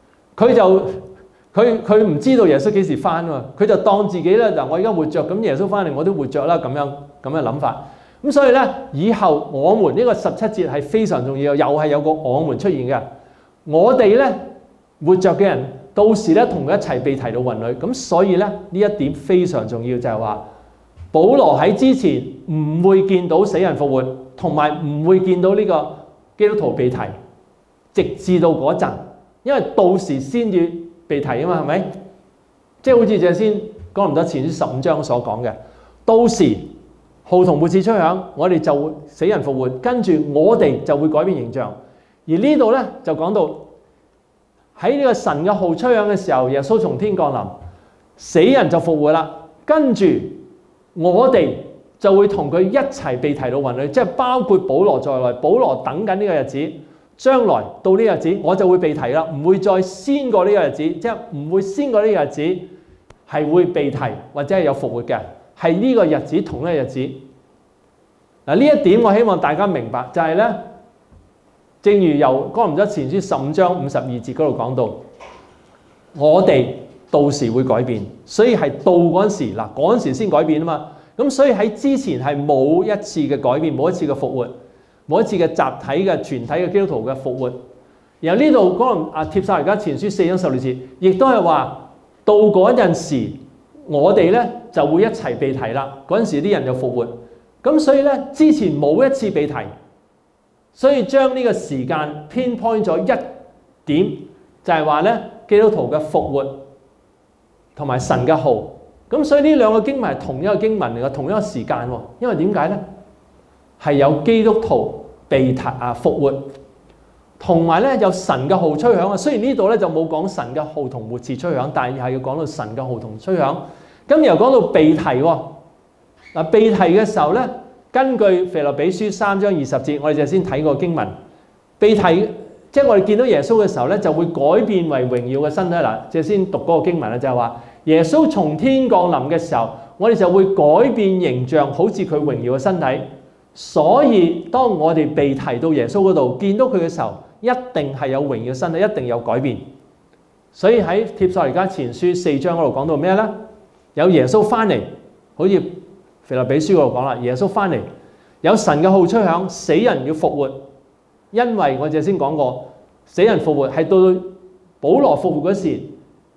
佢唔知道耶穌幾時翻喎，佢就當自己咧嗱，我而家活着，咁耶穌翻嚟我都活着啦，咁嘅諗法。咁所以咧，以後我們呢個17節係非常重要，又係有個我們出現嘅。我哋咧活着嘅人，到時咧同佢一齊被提到雲裏。咁所以咧呢一點非常重要，就係話保羅喺之前唔會見到死人復活，同埋唔會見到呢個基督徒被提，直至到嗰陣，因為到時先至被提啊嘛，係咪？即係好似頭先哥林多前書15章所講嘅，到時號筒末次吹響，我哋就會死人復活，跟住我哋就會改變形象。而呢度咧就講到喺呢個神嘅號吹響嘅時候，耶穌從天降臨，死人就復活啦。跟住我哋就會同佢一齊被提到雲裏，即係包括保羅在內。保羅等緊呢個日子，將來到呢個日子我就會被提啦，唔會再先過呢個日子，即係唔會先過呢個日子係會被提或者係有復活嘅，係呢個日子同一個日子。嗱，呢一點我希望大家明白，就係咧，正如由哥林多前書15章52節嗰度講到，我哋到時會改變，所以係到嗰陣時，嗱嗰陣時先改變啊嘛。咁所以喺之前係冇一次嘅改變，冇一次嘅復活，冇一次嘅集體嘅全體嘅基督徒嘅復活。然後呢度可能帖撒羅尼迦前書4章16節，亦都係話到嗰陣時，我哋咧就會一齊被提啦。嗰陣時啲人就復活。咁所以咧，之前冇一次被提，所以將呢個時間 pinpoint 咗一點，就係話咧基督徒嘅復活同埋神嘅號。咁所以呢兩個經文係同一個經文嚟嘅，同一個時間喎。因為點解咧？係有基督徒被提復活，同埋咧有神嘅號吹響啊。雖然呢度咧就冇講神嘅號同末次吹響，但係要講到神嘅號同吹響。咁又講到被提喎。嗱，被提嘅時候咧，根據腓立比書3章20節，我哋就先睇過經文。被提，即係我哋見到耶穌嘅時候咧，就會改變為榮耀嘅身體。嗱，即係先讀嗰個經文啦，就係話耶穌從天降臨嘅時候，我哋就會改變形象，好似佢榮耀嘅身體。所以當我哋被提到耶穌嗰度，見到佢嘅時候，一定係有榮耀身體，一定有改變。所以喺帖撒羅尼迦前書4章嗰度講到咩咧？有耶穌翻嚟，好似腓立比書嗰度講啦，耶穌翻嚟，有神嘅號吹響，死人要復活。因為我哋先講過，死人復活係到保羅復活嗰時，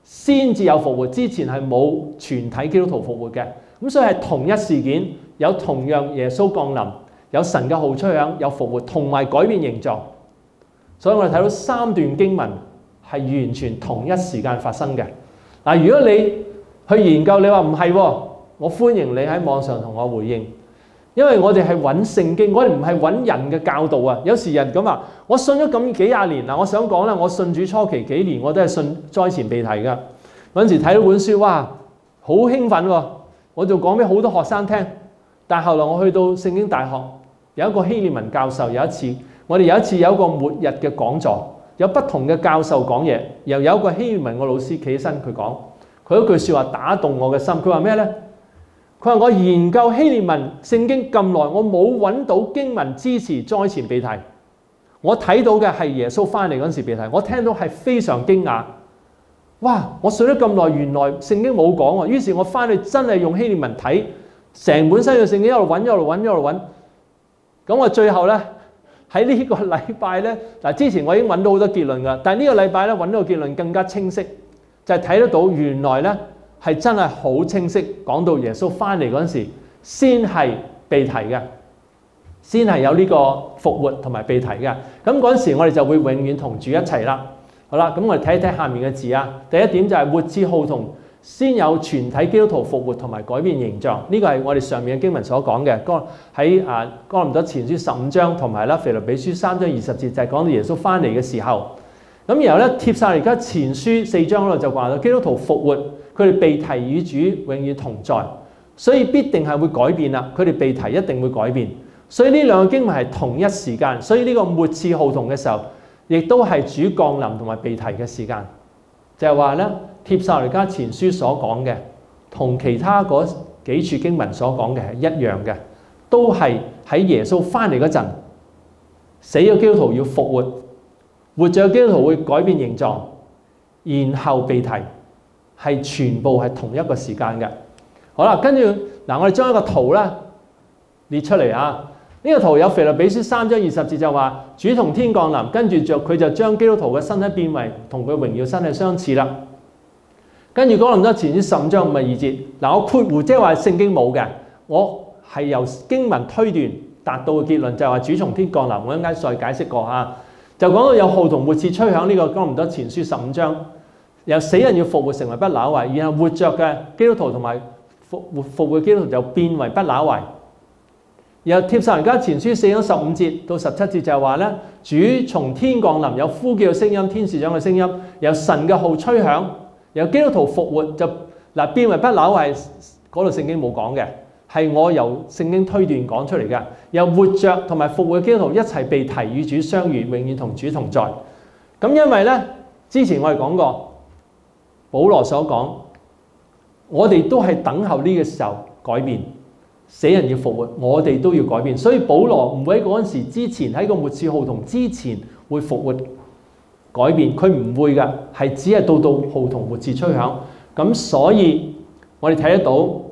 先至有復活，之前係冇全體基督徒復活嘅。咁所以係同一事件，有同樣耶穌降臨，有神嘅號吹響，有復活，同埋改變形狀。所以我哋睇到三段經文係完全同一時間發生嘅。嗱，如果你去研究，你話唔係喎，我歡迎你喺網上同我回應，因為我哋係揾聖經，我哋唔係揾人嘅教導啊。有時人咁話，我信咗咁幾廿年嗱，我想講咧，我信主初期幾年我都係信災前被提㗎。嗰陣時睇到本書，哇，好興奮喎！我就講俾好多學生聽。但係後來我去到聖經大學，有一個希臘文教授，我哋有一次有一個末日嘅講座，有不同嘅教授講嘢，又有一個希臘文嘅老師企起身，佢講，佢一句説話打動我嘅心。佢話咩呢？佢話我研究希臘文聖經咁耐，我冇揾到經文支持災前被提。我睇到嘅係耶穌翻嚟嗰陣時被提，我聽到係非常驚訝。哇！我信咗咁耐，原來聖經冇講喎。於是我翻去真係用希臘文睇成本新約聖經，一路揾，一路揾，一路揾。咁我最後咧喺呢個禮拜咧，嗱，之前我已經揾到好多結論㗎，但係呢個禮拜咧揾到個結論更加清晰，就係睇得到原來咧係真係好清晰，講到耶穌翻嚟嗰陣時先係被提嘅，先係有呢個復活同埋被提嘅。咁嗰陣時我哋就會永遠同主一齊啦。好啦，咁我哋睇一睇下面嘅字啊。第一點就係末次號筒先有全體基督徒復活同埋改變形狀，呢個係我哋上面嘅經文所講嘅。喺哥林多前書15章同埋腓立比書3章20節就係講到耶穌翻嚟嘅時候。咁然後咧帖撒羅尼迦前書4章嗰度就話到基督徒復活，佢哋被提與主永遠同在，所以必定係會改變啦。佢哋被提一定會改變，所以呢兩個經文係同一時間。所以呢個末次號筒嘅時候，亦都係主降臨同埋被提嘅時間，就係話咧帖撒羅尼迦前書所講嘅，同其他嗰幾處經文所講嘅係一樣嘅，都係喺耶穌翻嚟嗰陣，死嘅基督徒要復活，活着嘅基督徒會改變形狀，然後被提，係全部係同一個時間嘅。好啦，跟住嗱，我哋將一個圖咧列出嚟啊。呢個圖有腓立比書3章20節就話主同天降臨，跟住佢就將基督徒嘅身體變為同佢榮耀身體相似啦。跟住哥林多前書15章52節，嗱，我括弧即係話聖經冇嘅，我係由經文推斷達到嘅結論，就係話主從天降臨。我一陣間再解釋過嚇，就講到有號筒末次吹響呢個哥林多前書15章，由死人要復活成為不朽壞，然後活着嘅基督徒同埋復活基督徒就變為不朽壞。然後帖撒羅尼迦前書4章15節到17節就係話咧，主從天降臨，有呼叫嘅聲音，天使長嘅聲音，有神嘅號吹響，有基督徒復活就變為不朽壞。嗰度聖經冇講嘅，係我由聖經推斷講出嚟嘅。有活着同埋復活嘅基督徒一齊被提與主相遇，永遠同主同在。咁因為咧，之前我哋講過，保羅所講，我哋都係等候呢個時候改變。死人要復活，我哋都要改變，所以保羅唔會喺嗰陣時之前，喺個末次號筒之前會復活改變，佢唔會㗎，係只係到號筒末次吹響。咁所以我哋睇得到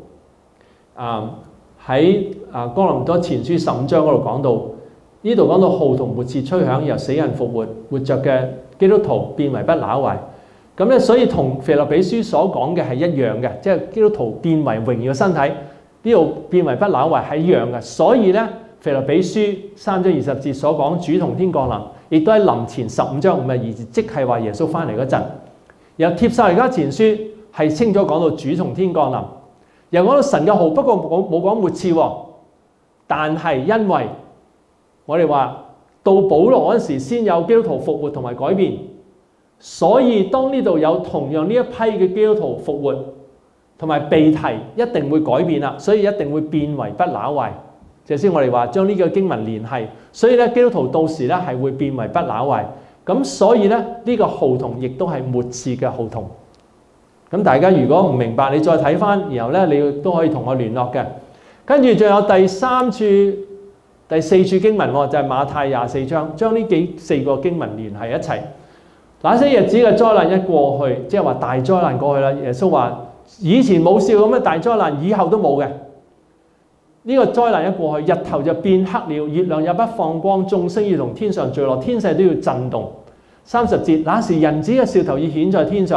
喺哥林多前書15章嗰度講到，呢度講到號筒末次吹響，由死人復活，活着嘅基督徒變為不朽壞。咁咧，所以同腓立比書所講嘅係一樣嘅，即係基督徒變為榮耀身體。呢度變為不朽壞係一樣嘅，所以咧腓立比書3章20節所講主同天降臨，亦都喺臨前15章52節，即係話耶穌翻嚟嗰陣。由帖撒羅尼迦前書係清楚講到主同天降臨，又講到神嘅號，不過冇講末次喎。但係因為我哋話到保羅嗰時先有基督徒復活同埋改變，所以當呢度有同樣呢一批嘅基督徒復活同埋被提，一定會改變啦，所以一定會變為不朽壞。就先我哋話將呢個經文連繫，所以咧基督徒到時咧係會變為不朽壞。咁所以咧呢個號筒亦都係末次嘅號筒。咁大家如果唔明白，你再睇翻，然後咧你都可以同我聯絡嘅。跟住仲有第四處經文，就係馬太24章，將呢4個經文連繫一齊。那些日子嘅災難一過去，即係話大災難過去啦。耶穌話：以前冇試過咁嘅大災難，以後都冇嘅。呢個災難一過去，日頭就變黑了，月亮也不放光，眾星要從天上墜落，天勢都要震動。30節，那時人子嘅兆頭已顯在天上，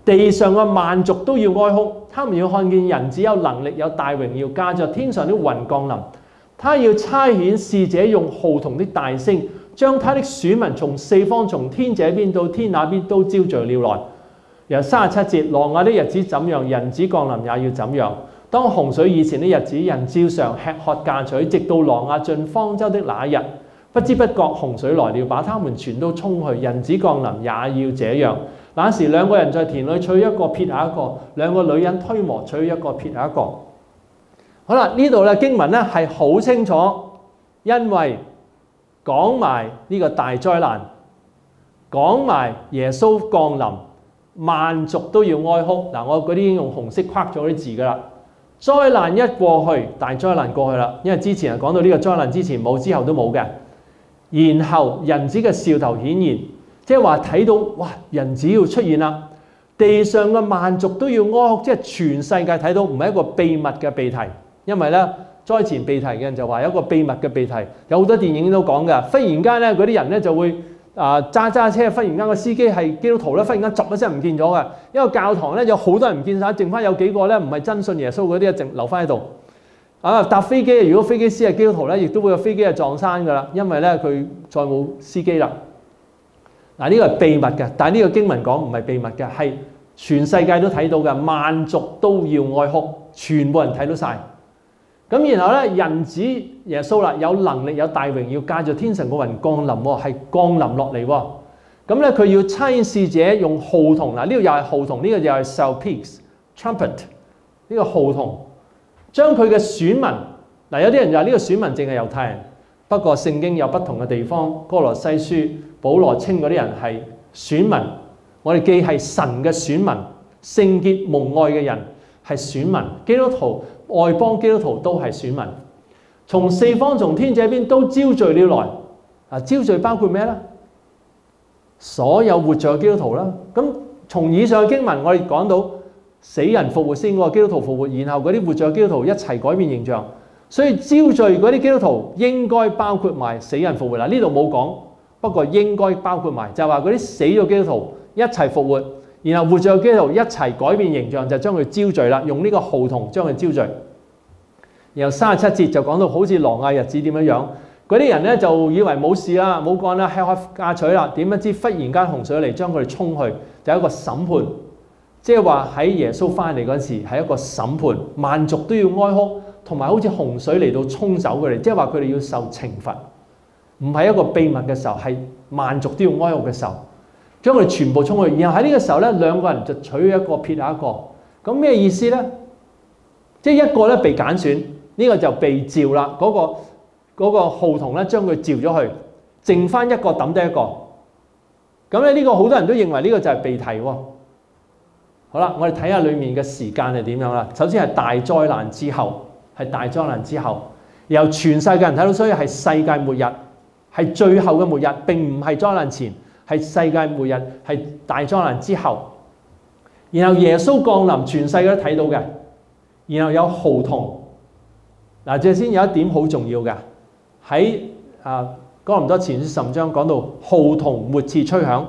地上嘅萬族都要哀哭，他們要看見人子有能力有大榮耀，駕着天上的雲降臨。他要差遣使者用號筒的大聲，將他的選民從四方從天這邊到天那邊都招聚了來。由37節，挪亞的日子怎樣，人子降臨也要怎樣。當洪水以前的日子，人照常吃喝嫁娶，直到挪亞進方舟的那一日。不知不覺洪水來了，把他們全都沖去。人子降臨也要這樣。那時兩個人在田裏取一個撇下一個，兩個女人推磨取一個撇下一個。好啦，呢度咧經文咧係好清楚，因為講埋呢個大災難，講埋耶穌降臨，萬族都要哀哭。嗱，我嗰啲已經用紅色框咗啲字噶啦。災難一過去，大災難過去啦，因為之前係講到呢個災難之前冇，之後都冇嘅。然後人子嘅兆頭顯現，即係話睇到哇，人子要出現啦，地上嘅萬族都要哀哭，即係全世界睇到，唔係一個秘密嘅秘題。因為咧災前秘題嘅人就話有一個秘密嘅秘題，有好多電影都講㗎。忽然間咧嗰啲人咧就會揸車，忽然間個司機係基督徒咧，忽然間窒一聲唔見咗嘅。因為教堂咧有好多人唔見晒，剩翻有幾個咧唔係真信耶穌嗰啲，淨留翻喺度。搭飛機，如果飛機師係基督徒咧，亦都會有飛機係撞山㗎啦，因為咧佢再冇司機啦。嗱，呢個係秘密嘅，但係呢個經文講唔係秘密嘅，係全世界都睇到嘅，萬族都要哀哭，全部人睇到晒。咁然後咧，人子耶穌啦，有能力有大榮耀，駕著天上嘅雲降臨喎，係降臨落嚟喎。咁咧佢要差遣使者用號筒，嗱呢個又係號筒，呢個又係 salpix trumpet 呢個號筒，將佢嘅選民，嗱有啲人就話呢個選民淨係猶太人，不過聖經有不同嘅地方，哥羅西書保羅稱嗰啲人係選民，我哋既係神嘅選民，聖潔蒙愛嘅人係選民，基督徒。外邦基督徒都係選民，從四方從天這邊都招聚了來。招聚包括咩咧？所有活着嘅基督徒啦。咁從以上嘅經文，我哋講到死人復活先，嗰個基督徒復活，然後嗰啲活着嘅基督徒一齊改變形象。所以招聚嗰啲基督徒應該包括埋死人復活啦。呢度冇講，不過應該包括埋，就係話嗰啲死咗基督徒一齊復活。然後活著嘅基督徒一齊改變形象，就將佢招聚啦，用呢個號筒將佢招聚。然後37節就講到好似挪亞日子點樣樣，嗰啲人咧就以為冇事啦，冇幹啦，吃喝嫁娶啦，點不知忽然間洪水嚟將佢哋沖去，就有一個審判，即係話喺耶穌翻嚟嗰時係一個審判，萬族都要哀哭，同埋好似洪水嚟到沖走佢哋，即係話佢哋要受懲罰，唔係一個秘密嘅時候，係萬族都要哀哭嘅時候。將佢哋全部沖去，然後喺呢個時候咧，兩個人就取一個撇下一個，咁咩意思咧？即係一個咧被揀選，呢個就被召啦。嗰個號筒咧將佢召咗去，剩翻一個抌低一個。咁咧呢個好多人都認為呢個就係被提喎。好啦，我哋睇下裡面嘅時間係點樣啦。首先係大災難之後，然後全世界人睇到，所以係世界末日，係最後嘅末日，並唔係災難前。係世界末日，係大災難之後，然後耶穌降臨，全世界都睇到嘅。然後有號筒，嗱，最先有一點好重要嘅，喺哥林多前書15章講到號筒末次吹響。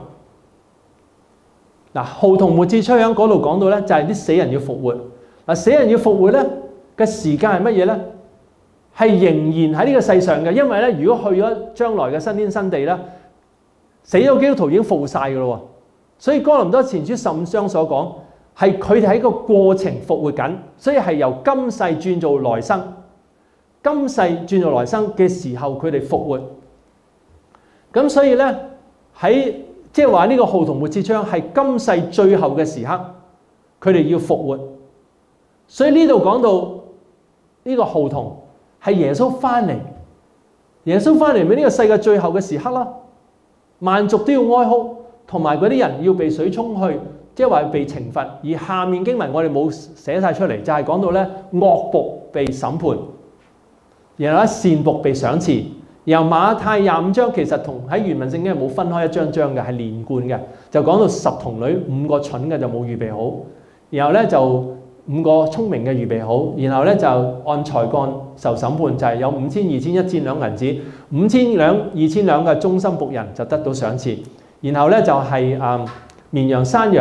嗱，號筒末次吹響嗰度講到咧，就係啲死人要復活。嗱，死人要復活咧嘅時間係乜嘢咧？係仍然喺呢個世上嘅，因為咧，如果去咗將來嘅新天新地咧。死咗基督徒已經復活晒㗎咯喎，所以哥林多前書15章所講係佢哋喺個過程復活緊，所以係由今世轉做來生，今世轉做來生嘅時候佢哋復活。咁所以咧喺即係話呢個號筒末次吹響係今世最後嘅時刻，佢哋要復活。所以呢度講到呢個號筒係耶穌翻嚟，耶穌翻嚟咪呢個世界最後嘅時刻啦。萬族都要哀哭，同埋嗰啲人要被水沖去，即係話被懲罰。而下面經文我哋冇寫晒出嚟，就係講到咧惡僕被審判，然後咧善僕被賞賜。然後馬太25章其實同喺原文聖經係冇分開一章章嘅，係連貫嘅，就講到10童女5個蠢嘅就冇預備好，然後咧就5個聰明嘅預備好，然後咧就按才幹受審判，就係有5千、2千、1千兩銀子，5千兩、2千兩嘅忠心僕人就得到賞賜。然後咧就係綿羊、山羊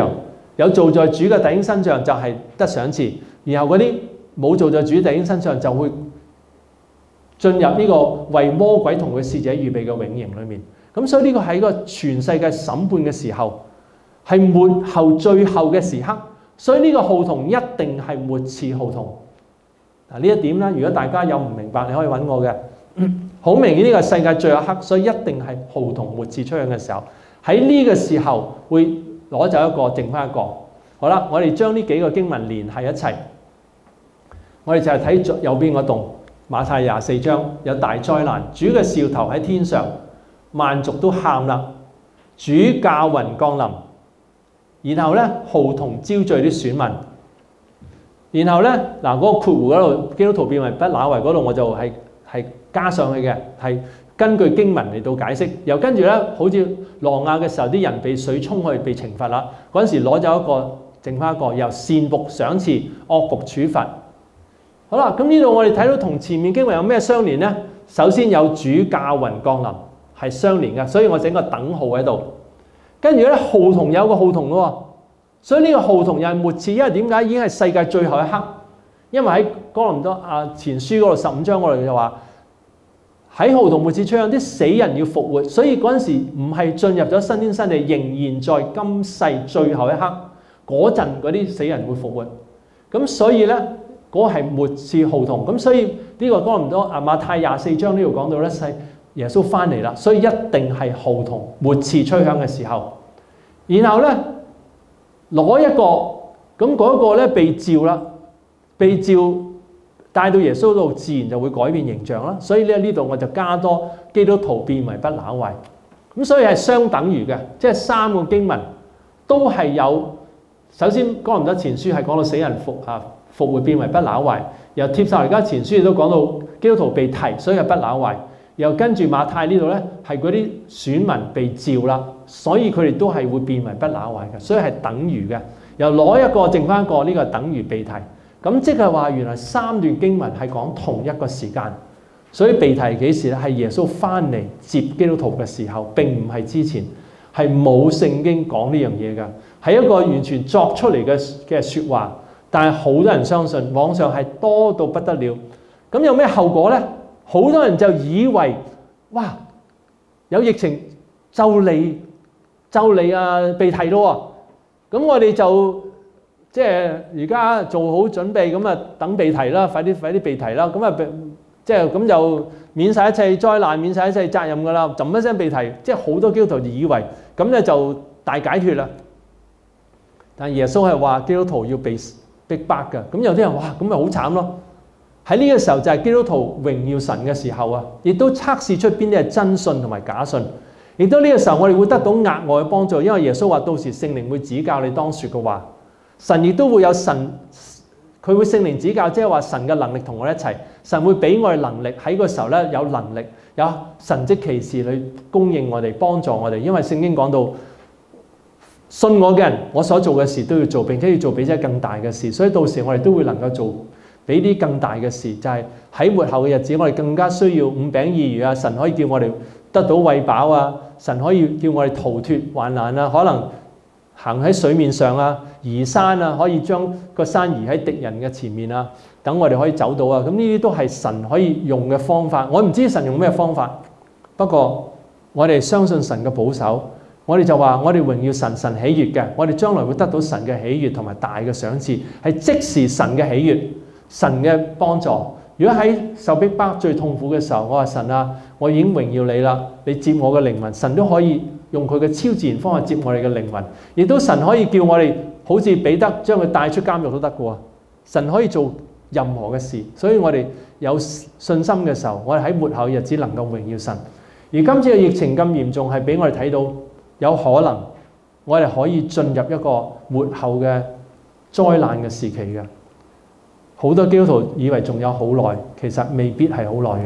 有做在主嘅弟兄身上就係得賞賜，然後嗰啲冇做在主弟兄身上就會進入呢個為魔鬼同佢使者預備嘅永刑裏面。咁所以呢個係一個全世界審判嘅時候，係末後最後嘅時刻。所以呢個號筒一定係末次號筒。嗱，呢一點咧，如果大家有唔明白，你可以揾我嘅。好明顯呢個世界最後一刻，所以一定係號筒末次吹響嘅時候。喺呢個時候會攞走一個，剩翻一個。好啦，我哋將呢幾個經文連繫一齊。我哋就係睇右邊嗰棟馬太24章有大災難，主嘅兆頭喺天上，萬族都喊啦，主駕雲降臨。然後咧，號筒招聚啲選民。然後咧，嗱，嗰個括弧嗰度，基督徒變為不朽為嗰度，我就係加上去嘅，係根據經文嚟到解釋。又跟住咧，好似挪亞嘅時候，啲人被水沖去，被懲罰啦。嗰陣時攞咗一個，剩翻一個，由善僕賞賜，惡僕處罰。好啦，咁呢度我哋睇到同前面經文有咩相連咧？首先有主駕雲降臨，係相連嘅，所以我整個等號喺度。跟住咧，號筒有個號筒咯，所以呢個號筒又係末次，因為點解？已經係世界最後一刻。因為喺哥林多前書嗰度15章嗰度就話，喺號筒末次吹響，啲死人要復活，所以嗰陣時唔係進入咗新天新地，仍然在今世最後一刻嗰陣，嗰啲死人會復活。咁所以咧，嗰個係末次號筒。咁所以呢個哥林多馬太24章呢度講到咧，耶穌翻嚟啦，所以一定係號筒末次吹響嘅時候。然後咧，攞一個，咁嗰個咧被召啦，被召帶到耶穌度，自然就會改變形象啦。所以咧，呢度我就加多基督徒變為不朽壞。咁所以係相等於嘅，即係三個經文都係有。首先哥林多前書係講到死人復活變為不朽壞，又帖撒羅尼迦前書亦都講到基督徒被提，所以係不朽壞。又跟住馬太呢度咧，係嗰啲選民被召啦，所以佢哋都係會變為不朽壞嘅，所以係等於嘅。又攞一個剩翻一個，呢個等於被提。咁即係話原來三段經文係講同一個時間，所以被提幾時咧？係耶穌翻嚟接基督徒嘅時候，並唔係之前，係冇聖經講呢樣嘢㗎，係一個完全作出嚟嘅説話。但係好多人相信，網上係多到不得了。咁有咩後果咧？好多人就以為，哇，有疫情就嚟被提咯喎，咁我哋就即係而家做好準備，咁啊等被提啦，快啲被提啦，咁啊即係咁就免晒一切災難，免晒一切責任㗎啦，就一聲被提，即係好多基督徒就以為咁咧就大解脫啦。但耶穌係話基督徒要被逼迫㗎，咁有啲人哇咁咪好慘咯。喺呢個時候就係基督徒榮耀神嘅時候啊，亦都測試出邊啲係真信同埋假信，亦都呢個時候我哋會得到額外嘅幫助，因為耶穌話到時聖靈會指教你當說嘅話，神亦都會有佢會聖靈指教，即係話神嘅能力同我哋一齊，神會俾我哋能力喺個時候咧有能力有神蹟奇事去供應我哋幫助我哋，因為聖經講到信我嘅人，我所做嘅事都要做，並且要做比這更大嘅事，所以到時我哋都會能夠做俾啲更大嘅事，就係喺末後嘅日子，我哋更加需要5餅2魚啊！神可以叫我哋得到餵飽啊！神可以叫我哋逃脫患難啊！可能行喺水面上啊，移山啊，可以將個山移喺敵人嘅前面啊，等我哋可以走到啊！咁呢啲都係神可以用嘅方法。我唔知神用咩方法，不過我哋相信神嘅保守，我哋就話我哋榮耀神，神喜悅嘅，我哋將來會得到神嘅喜悅同埋大嘅賞賜，係即時神嘅喜悅。神嘅幫助，如果喺受逼迫最痛苦嘅時候，我話神啊，我已經榮耀你啦，你接我嘅靈魂，神都可以用佢嘅超自然方法接我哋嘅靈魂，亦都神可以叫我哋好似彼得將佢帶出監獄都得嘅喎，神可以做任何嘅事，所以我哋有信心嘅時候，我哋喺末後日子能夠榮耀神。而今次嘅疫情咁嚴重，係俾我哋睇到有可能我哋可以進入一個末後嘅災難嘅時期嘅。好多基督徒以為仲有好耐，其實未必係好耐嘅。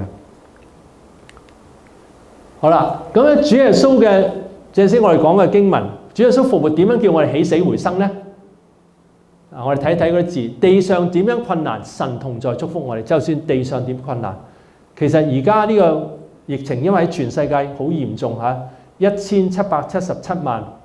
好啦，咁咧主耶穌嘅，即係先我哋講嘅經文，主耶穌復活點樣叫我哋起死回生咧？我哋睇一睇嗰啲字，地上點樣困難，神同在祝福我哋。就算地上點困難，其實而家呢個疫情因為喺全世界好嚴重嚇，1777萬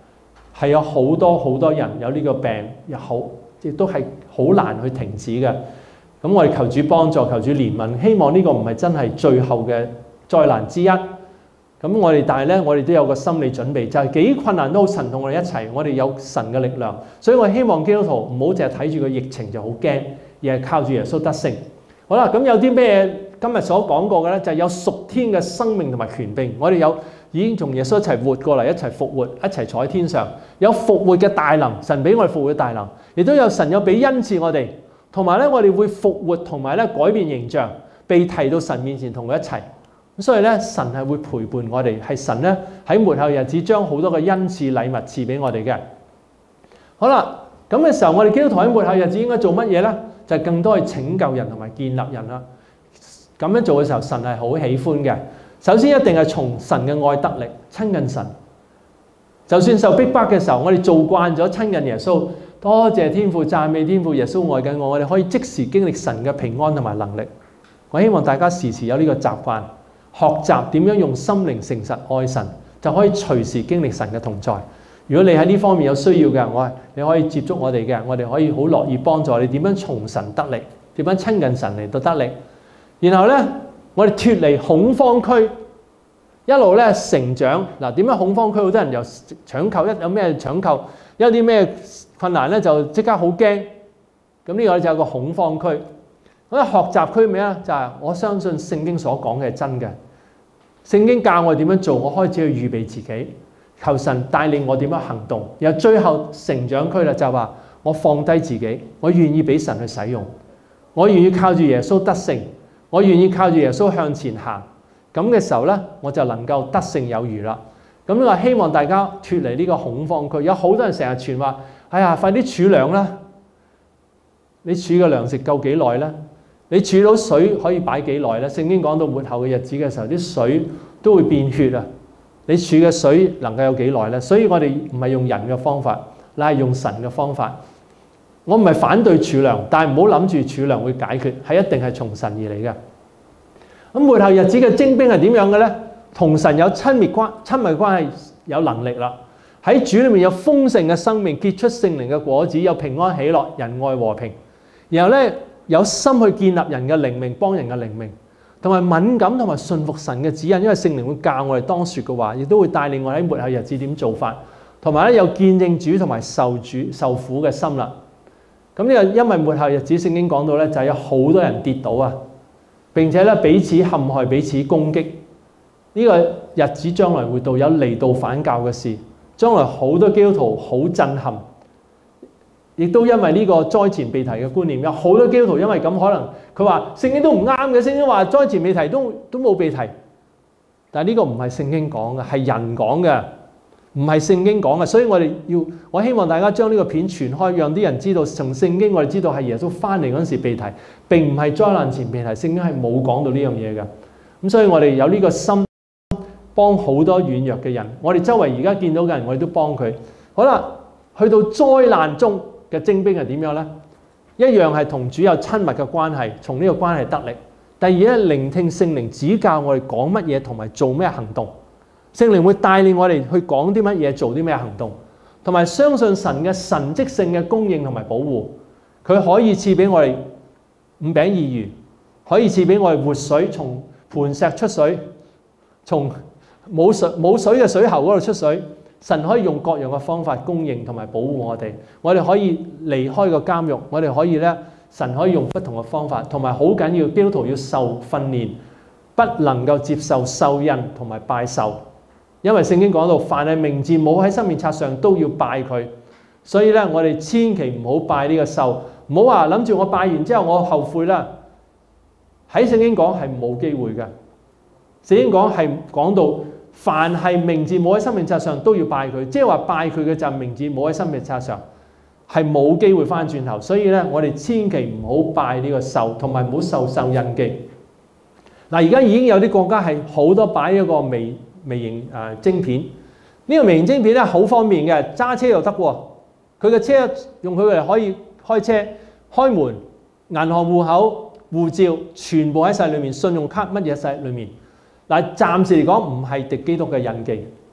係有好多人有呢個病，亦都係好難去停止嘅。咁我哋求主幫助，求主憐憫，希望呢個唔係真係最後嘅災難之一。咁但係咧，我哋都有個心理準備，就係幾困難都好，神同我哋一齊，我哋有神嘅力量。所以我希望基督徒唔好淨係睇住個疫情就好驚，而係靠住耶穌得勝。好啦，咁有啲咩今日所講過嘅咧，就係有屬天嘅生命同埋權柄。我哋已經同耶穌一齊活過嚟，一齊復活，一齊坐喺天上，有復活嘅大能，神俾我哋復活嘅大能，亦都有神有俾恩賜我哋，同埋咧我哋會復活，同埋咧改變形象，被提到神面前同佢一齊。所以咧，神係會陪伴我哋，係神咧喺末後日子將好多嘅恩賜禮物賜俾我哋嘅。好啦，咁嘅時候，我哋基督徒喺末後日子應該做乜嘢咧？就係更多去拯救人同埋建立人啦。咁樣做嘅時候，神係好喜歡嘅。首先一定係從神嘅愛得力，親近神。就算受逼迫嘅時候，我哋做慣咗親近耶穌，多謝天父，讚美天父，耶穌愛緊我，我哋可以即時經歷神嘅平安同埋能力。我希望大家時時有呢個習慣。學習點樣用心靈誠實愛神，就可以隨時經歷神嘅同在。如果你喺呢方面有需要嘅，你可以接觸我哋嘅，我哋可以好樂意幫助你點樣從神得力，點樣親近神嚟到得力。然後咧，我哋脫離恐慌區，一路咧成長。嗱，點樣恐慌區？好多人又搶購，有咩搶購，有啲咩困難咧就即刻好驚。咁呢個就有個恐慌區。咁學習區咩啊？就係我相信聖經所講嘅係真嘅。聖經教我點樣做，我開始去預備自己，求神帶領我點樣行動。然後最後成長區啦，就係話我放低自己，我願意俾神去使用，我願意靠住耶穌得勝，我願意靠住耶穌向前行。咁嘅時候咧，我就能夠得勝有餘啦。咁我希望大家脫離呢個恐慌區。有好多人成日傳話，哎呀，快啲儲糧啦！你儲嘅糧食夠幾耐咧？你儲到水可以擺幾耐咧？聖經講到末後嘅日子嘅時候，啲水都會變血啊！你儲嘅水能夠有幾耐咧？所以我哋唔係用人嘅方法，乃係用神嘅方法。我唔係反對儲糧，但係唔好諗住儲糧會解決，係一定係從神而嚟嘅。咁末後日子嘅精兵係點樣嘅咧？同神有親密關係，有能力啦。喺主裏面有豐盛嘅生命，結出聖靈嘅果子，有平安喜樂、仁愛和平。然後咧，有心去建立人嘅靈命，幫人嘅靈命，同埋敏感同埋順服神嘅指引，因為聖靈會教我哋當說嘅話，亦都會帶領我喺末後日子點做法，同埋咧有見證主同埋受苦嘅心啦。咁呢個因為末後日子聖經講到咧，就係有好多人跌倒啊，並且咧彼此陷害、彼此攻擊。呢個日子將來會到，有離道反教嘅事，將來好多基督徒好震撼。亦都因為呢個災前被提嘅觀念，有好多基督徒因為咁，可能佢話聖經都唔啱嘅，聖經話災前被提都冇被提，但係呢個唔係聖經講嘅，係人講嘅，唔係聖經講嘅。所以我希望大家將呢個片傳開，讓啲人知道從聖經我哋知道係耶穌翻嚟嗰陣時被提，並唔係災難前被提，聖經係冇講到呢樣嘢嘅。咁所以我哋有呢個心幫好多軟弱嘅人，我哋周圍而家見到嘅人，我哋都幫佢。好啦，去到災難中嘅精兵係點樣咧？一樣係同主有親密嘅關係，從呢個關係得力。第二咧，聆聽聖靈指教我哋講乜嘢同埋做咩行動。聖靈會帶領我哋去講啲乜嘢，做啲咩行動，同埋相信神嘅神蹟性嘅供應同埋保護。佢可以賜俾我哋5餅2魚，可以賜俾我哋活水，從磐石出水，從冇水嘅水喉嗰度出水。神可以用各樣嘅方法供應同埋保護我哋，我哋可以離開個監獄，我哋可以咧，神可以用不同嘅方法，同埋好緊要，基督徒要受訓練，不能夠接受獸印同埋拜獸，因為聖經講到，凡係名字冇喺生命冊上都要拜佢，所以咧我哋千祈唔好拜呢個獸，唔好話諗住我拜完之後我後悔啦。喺聖經講係冇機會嘅，聖經講係講到。凡係名字冇喺生命冊上都要拜佢，即係話拜佢嘅就係名字冇喺生命冊上，係冇機會翻轉頭。所以咧，我哋千祈唔好拜呢個獸，同埋唔好受獸印記。嗱，而家已經有啲國家係好多擺一個微型晶片，呢個微型晶片咧好方便嘅，揸車又得喎。佢嘅車用佢嚟可以開車、開門、銀行戶口、護照，全部喺晒裏面，信用卡乜嘢晒裏面。但係暫時嚟講唔係敵基督嘅印記，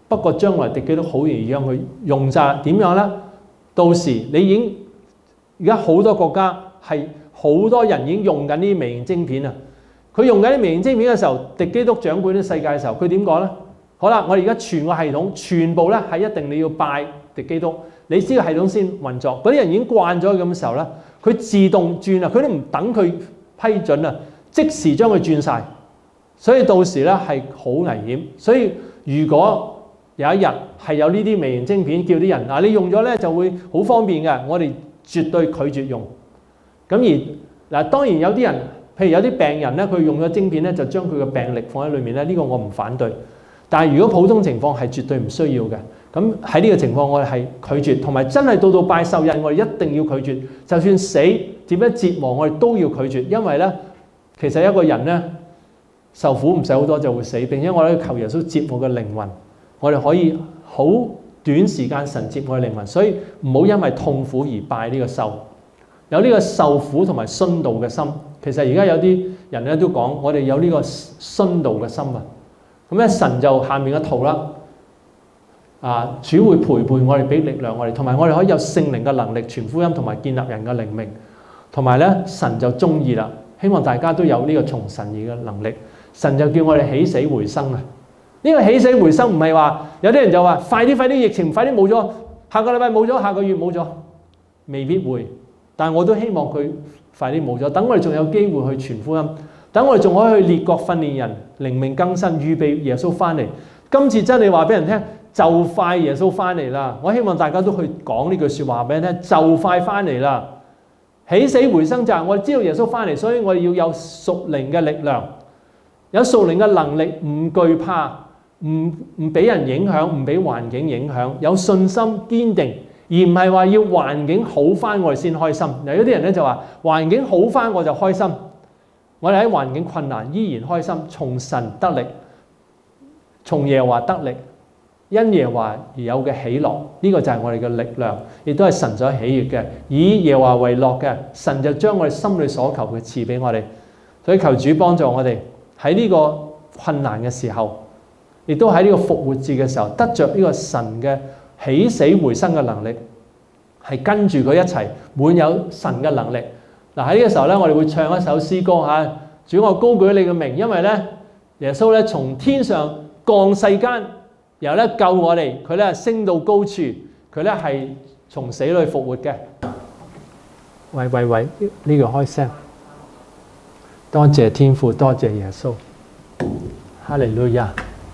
不過將來敵基督好容易將佢用晒，點樣呢？到時你已經而家好多國家係好多人已經用緊呢啲微型晶片啊！佢用緊啲微型晶片嘅時候，敵基督掌管啲世界嘅時候，佢點講呢？好啦，我哋而家全個系統全部咧係一定你要拜敵基督，你知個系統先運作。嗰啲人已經慣咗咁嘅時候咧，佢自動轉啦，佢都唔等佢批准啊，即時將佢轉晒。所以到時咧係好危險。所以如果有一日係有呢啲微型晶片，叫啲人嗱你用咗咧就會好方便嘅，我哋絕對拒絕用。咁而嗱當然有啲人，譬如有啲病人咧，佢用咗晶片咧，就將佢嘅病歷放喺裏面咧，呢個我唔反對。但係如果普通情況係絕對唔需要嘅。咁喺呢個情況我哋係拒絕，同埋真係到拜獸印我哋一定要拒絕。就算死點樣折磨我哋都要拒絕，因為咧其實一個人咧受苦唔使好多就會死，並且我哋求耶穌接我嘅靈魂，我哋可以好短時間神接我嘅靈魂，所以唔好因為痛苦而拜呢個獸，有呢個受苦同埋殉道嘅心。其實而家有啲人咧都講，我哋有呢個殉道嘅心啊。咁咧神就下面嘅圖啦，主會陪伴我哋，俾力量我哋，同埋我哋可以有聖靈嘅能力傳福音同埋建立人嘅靈命，同埋咧神就中意啦，希望大家都有呢個從神而嘅能力。神就叫我哋起死回生啊！呢個起死回生唔係話有啲人就話快啲疫情快啲冇咗，下個禮拜冇咗，下個月冇咗，未必會。但係我都希望佢快啲冇咗，等我哋仲有機會去傳福音，等我哋仲可以去列國訓練人，靈命更新，預備耶穌翻嚟。今次真係話俾人聽，就快耶穌翻嚟啦！我希望大家都去講呢句説話俾人聽，就快翻嚟啦！起死回生就係我哋知道耶穌翻嚟，所以我哋要有屬靈嘅力量，有屬靈嘅能力，唔懼怕，唔俾人影響，唔俾環境影響，有信心堅定，而唔係話要環境好翻我哋先開心。嗱，有啲人咧就話環境好翻我就開心，我哋喺環境困難依然開心，從神得力，從耶和華得力，因耶和華而有嘅喜樂，呢個就係我哋嘅力量，亦都係神所喜悅嘅。以耶和華為樂嘅，神就將我哋心裏所求嘅賜俾我哋。所以求主幫助我哋喺呢個困難嘅時候，亦都喺呢個復活節嘅時候，得着呢個神嘅起死回生嘅能力，係跟住佢一齊滿有神嘅能力。嗱，喺呢個時候咧，我哋會唱一首詩歌嚇，主我高舉你嘅名，因為咧耶穌咧從天上降世間，然後咧救我哋，佢咧升到高處，佢咧係從死裏復活嘅。喂，呢個開聲，多謝天父，多謝耶穌，哈利路亞。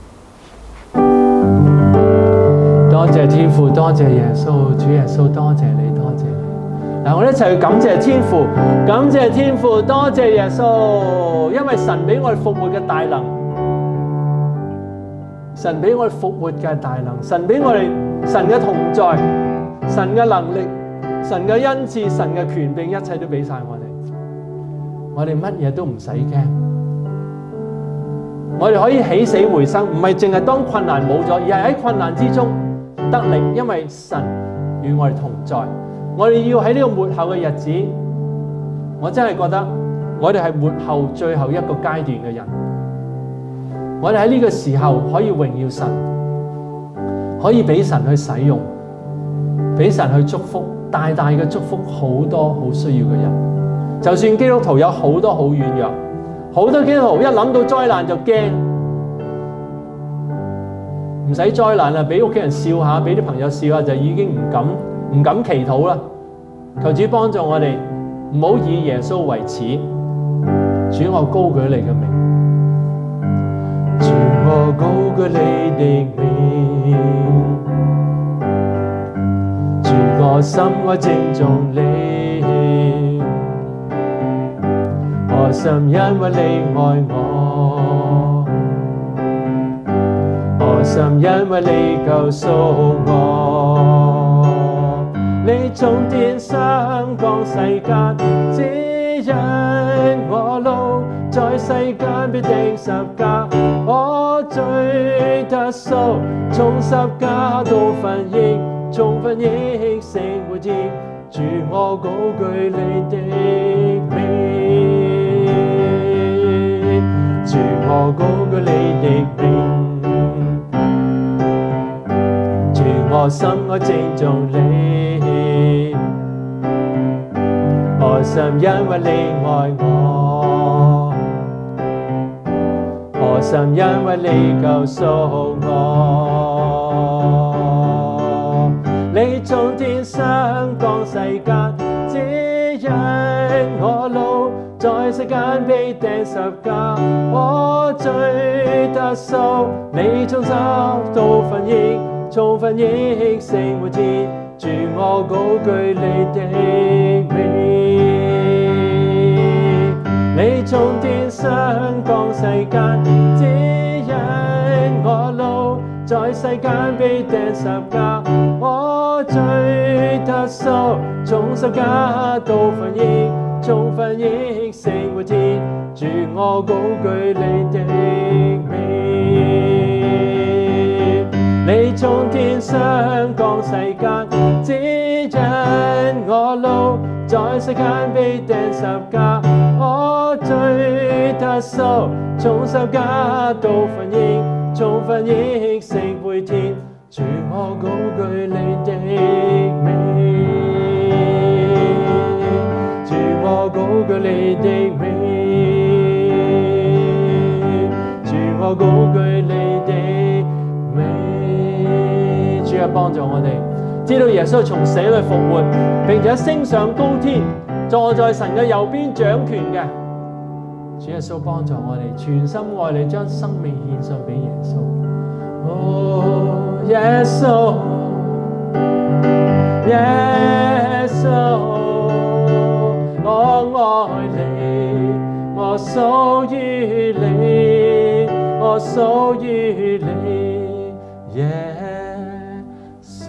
多謝天父，多謝耶穌，主耶穌，多謝你，多謝你。嗱，我哋一齊去感謝天父，感謝天父，多謝耶穌，因為神俾我哋復活嘅大能，神俾我哋復活嘅大能，神俾我哋神嘅同在，神嘅能力，神嘅恩賜，神嘅權柄，一切都俾晒我哋乜嘢都唔使驚，我哋可以起死回生，唔係淨係當困難冇咗，而係喺困難之中得力，因為神與我哋同在。我哋要喺呢個末後嘅日子，我真係覺得我哋係末後最後一個階段嘅人。我哋喺呢個時候可以榮耀神，可以俾神去使用，俾神去祝福，大大嘅祝福好多好需要嘅人。就算基督徒有好多好軟弱，好多基督徒一諗到災難就驚，唔使災難啦，俾屋企人笑下，俾啲朋友笑下就已經唔敢祈禱啦。求主幫助我哋，唔好以耶穌為恥。主我高舉你嘅名，主我高舉你的名，主我心愛敬重你，我心因為你愛我，我心因為你救贖我，你從天上降世間，指引我路，在世間必定十架，我罪得贖，從十架到奮役，從奮役成活節，主我高舉你的名，主我高舉你的名， 我心愛敬重你，我心因為你愛我，我心因為你救贖我，你從天上降世間，指引我路，在世間被釘十架，我罪得贖，你從生到奮役，從奮役成活天，主我高舉你的名，你從天上降世間，指引我路，在世間被釘十架，我罪得贖，從十架到奮役，從奮役成活天，主我高舉你的名，你從天上降世間，指引我路，在世間被釘十架，我罪得贖，從十架到奮役，從奮役成活天，主我高舉你的名，主我高舉你的名，主我高舉你的名。主啊，幫助我哋知道耶穌從死裏復活，並且升上高天，坐在神嘅右邊掌權嘅。主耶穌幫助我哋全心愛你，將生命獻上俾耶穌。哦，耶穌，耶穌，我愛你，我屬於你，我屬於你，耶穌。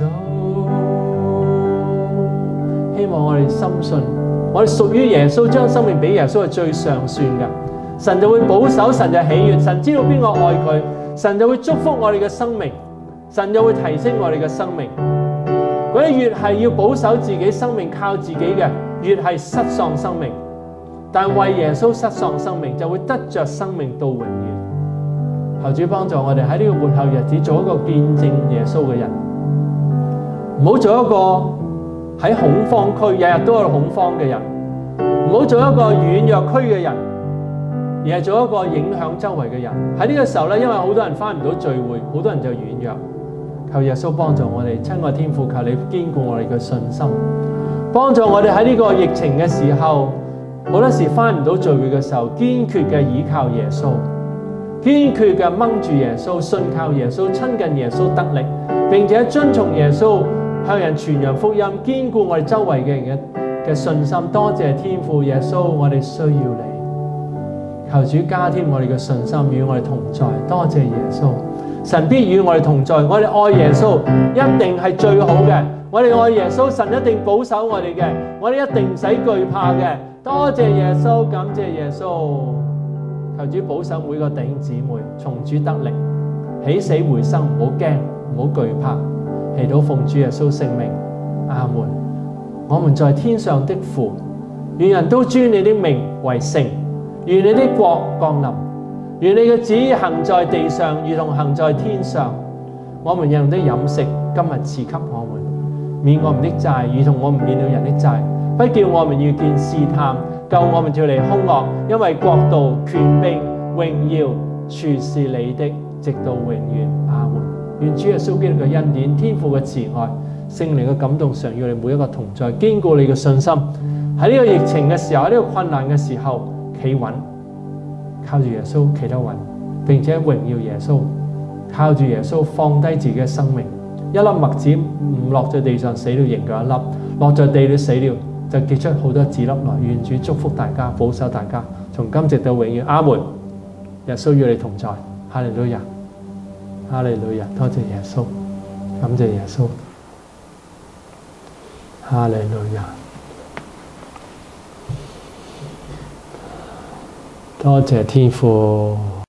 希望我哋深信，我哋屬於耶穌，將生命俾耶穌係最上算嘅。神就會保守，神就喜悅，神知道邊個愛佢，神就會祝福我哋嘅生命，神就會提升我哋嘅生命。嗰啲越係要保守自己生命，靠自己嘅，越係失喪生命。但為耶穌失喪生命，就會得着生命到永遠。求主幫助我哋喺呢個末後日子做一個見證耶穌嘅人，唔好做一個喺恐慌區日日都有恐慌嘅人，唔好做一個軟弱區嘅人，而係做一個影響周圍嘅人。喺呢個時候咧，因為好多人翻唔到聚會，好多人就軟弱。求耶穌幫助我哋，親愛天父，求你堅固我哋嘅信心，幫助我哋喺呢個疫情嘅時候，好多時翻唔到聚會嘅時候，堅決嘅倚靠耶穌，堅決嘅掹住耶穌，信靠耶穌，親近耶穌得力，並且遵從耶穌，向人傳揚福音，堅固我哋周圍嘅人嘅信心。多謝天父耶穌，我哋需要你。求主加添我哋嘅信心，與我哋同在。多謝耶穌，神必與我哋同在。我哋愛耶穌一定係最好嘅。我哋愛耶穌，神一定保守我哋嘅。我哋一定唔使懼怕嘅。多謝耶穌，感謝耶穌。求主保守每個弟兄姊妹，從主得力，起死回生，唔好驚，唔好懼怕。祈禱奉主耶穌聖名，阿門。我們在天上的父，願人都尊你的名為聖。願你的國降臨，願你嘅旨意行在地上，如同行在天上。我們日用的飲食，今日賜給我們，免我們的債，如同我們免了人的債，不叫我們遇見試探，救我們脫離兇惡，因為國度、權柄、榮耀，全是你的，直到永遠。阿門。願主耶穌基督嘅恩典、天父嘅慈愛、聖靈嘅感動常與我哋每一個同在，堅固你嘅信心。喺呢個疫情嘅時候，喺呢個困難嘅時候，企穩，靠住耶穌企得穩，並且榮耀耶穌，靠住耶穌放低自己嘅生命。一粒麥子唔落在地上死了，仍舊一粒；落在地裏死了，就結出好多子粒來。願主祝福大家，保守大家，從今直到永遠。阿門。耶穌與你同在，哈利路亞，哈利路亞。多謝耶穌，感謝耶穌，哈利路亞。多謝天父。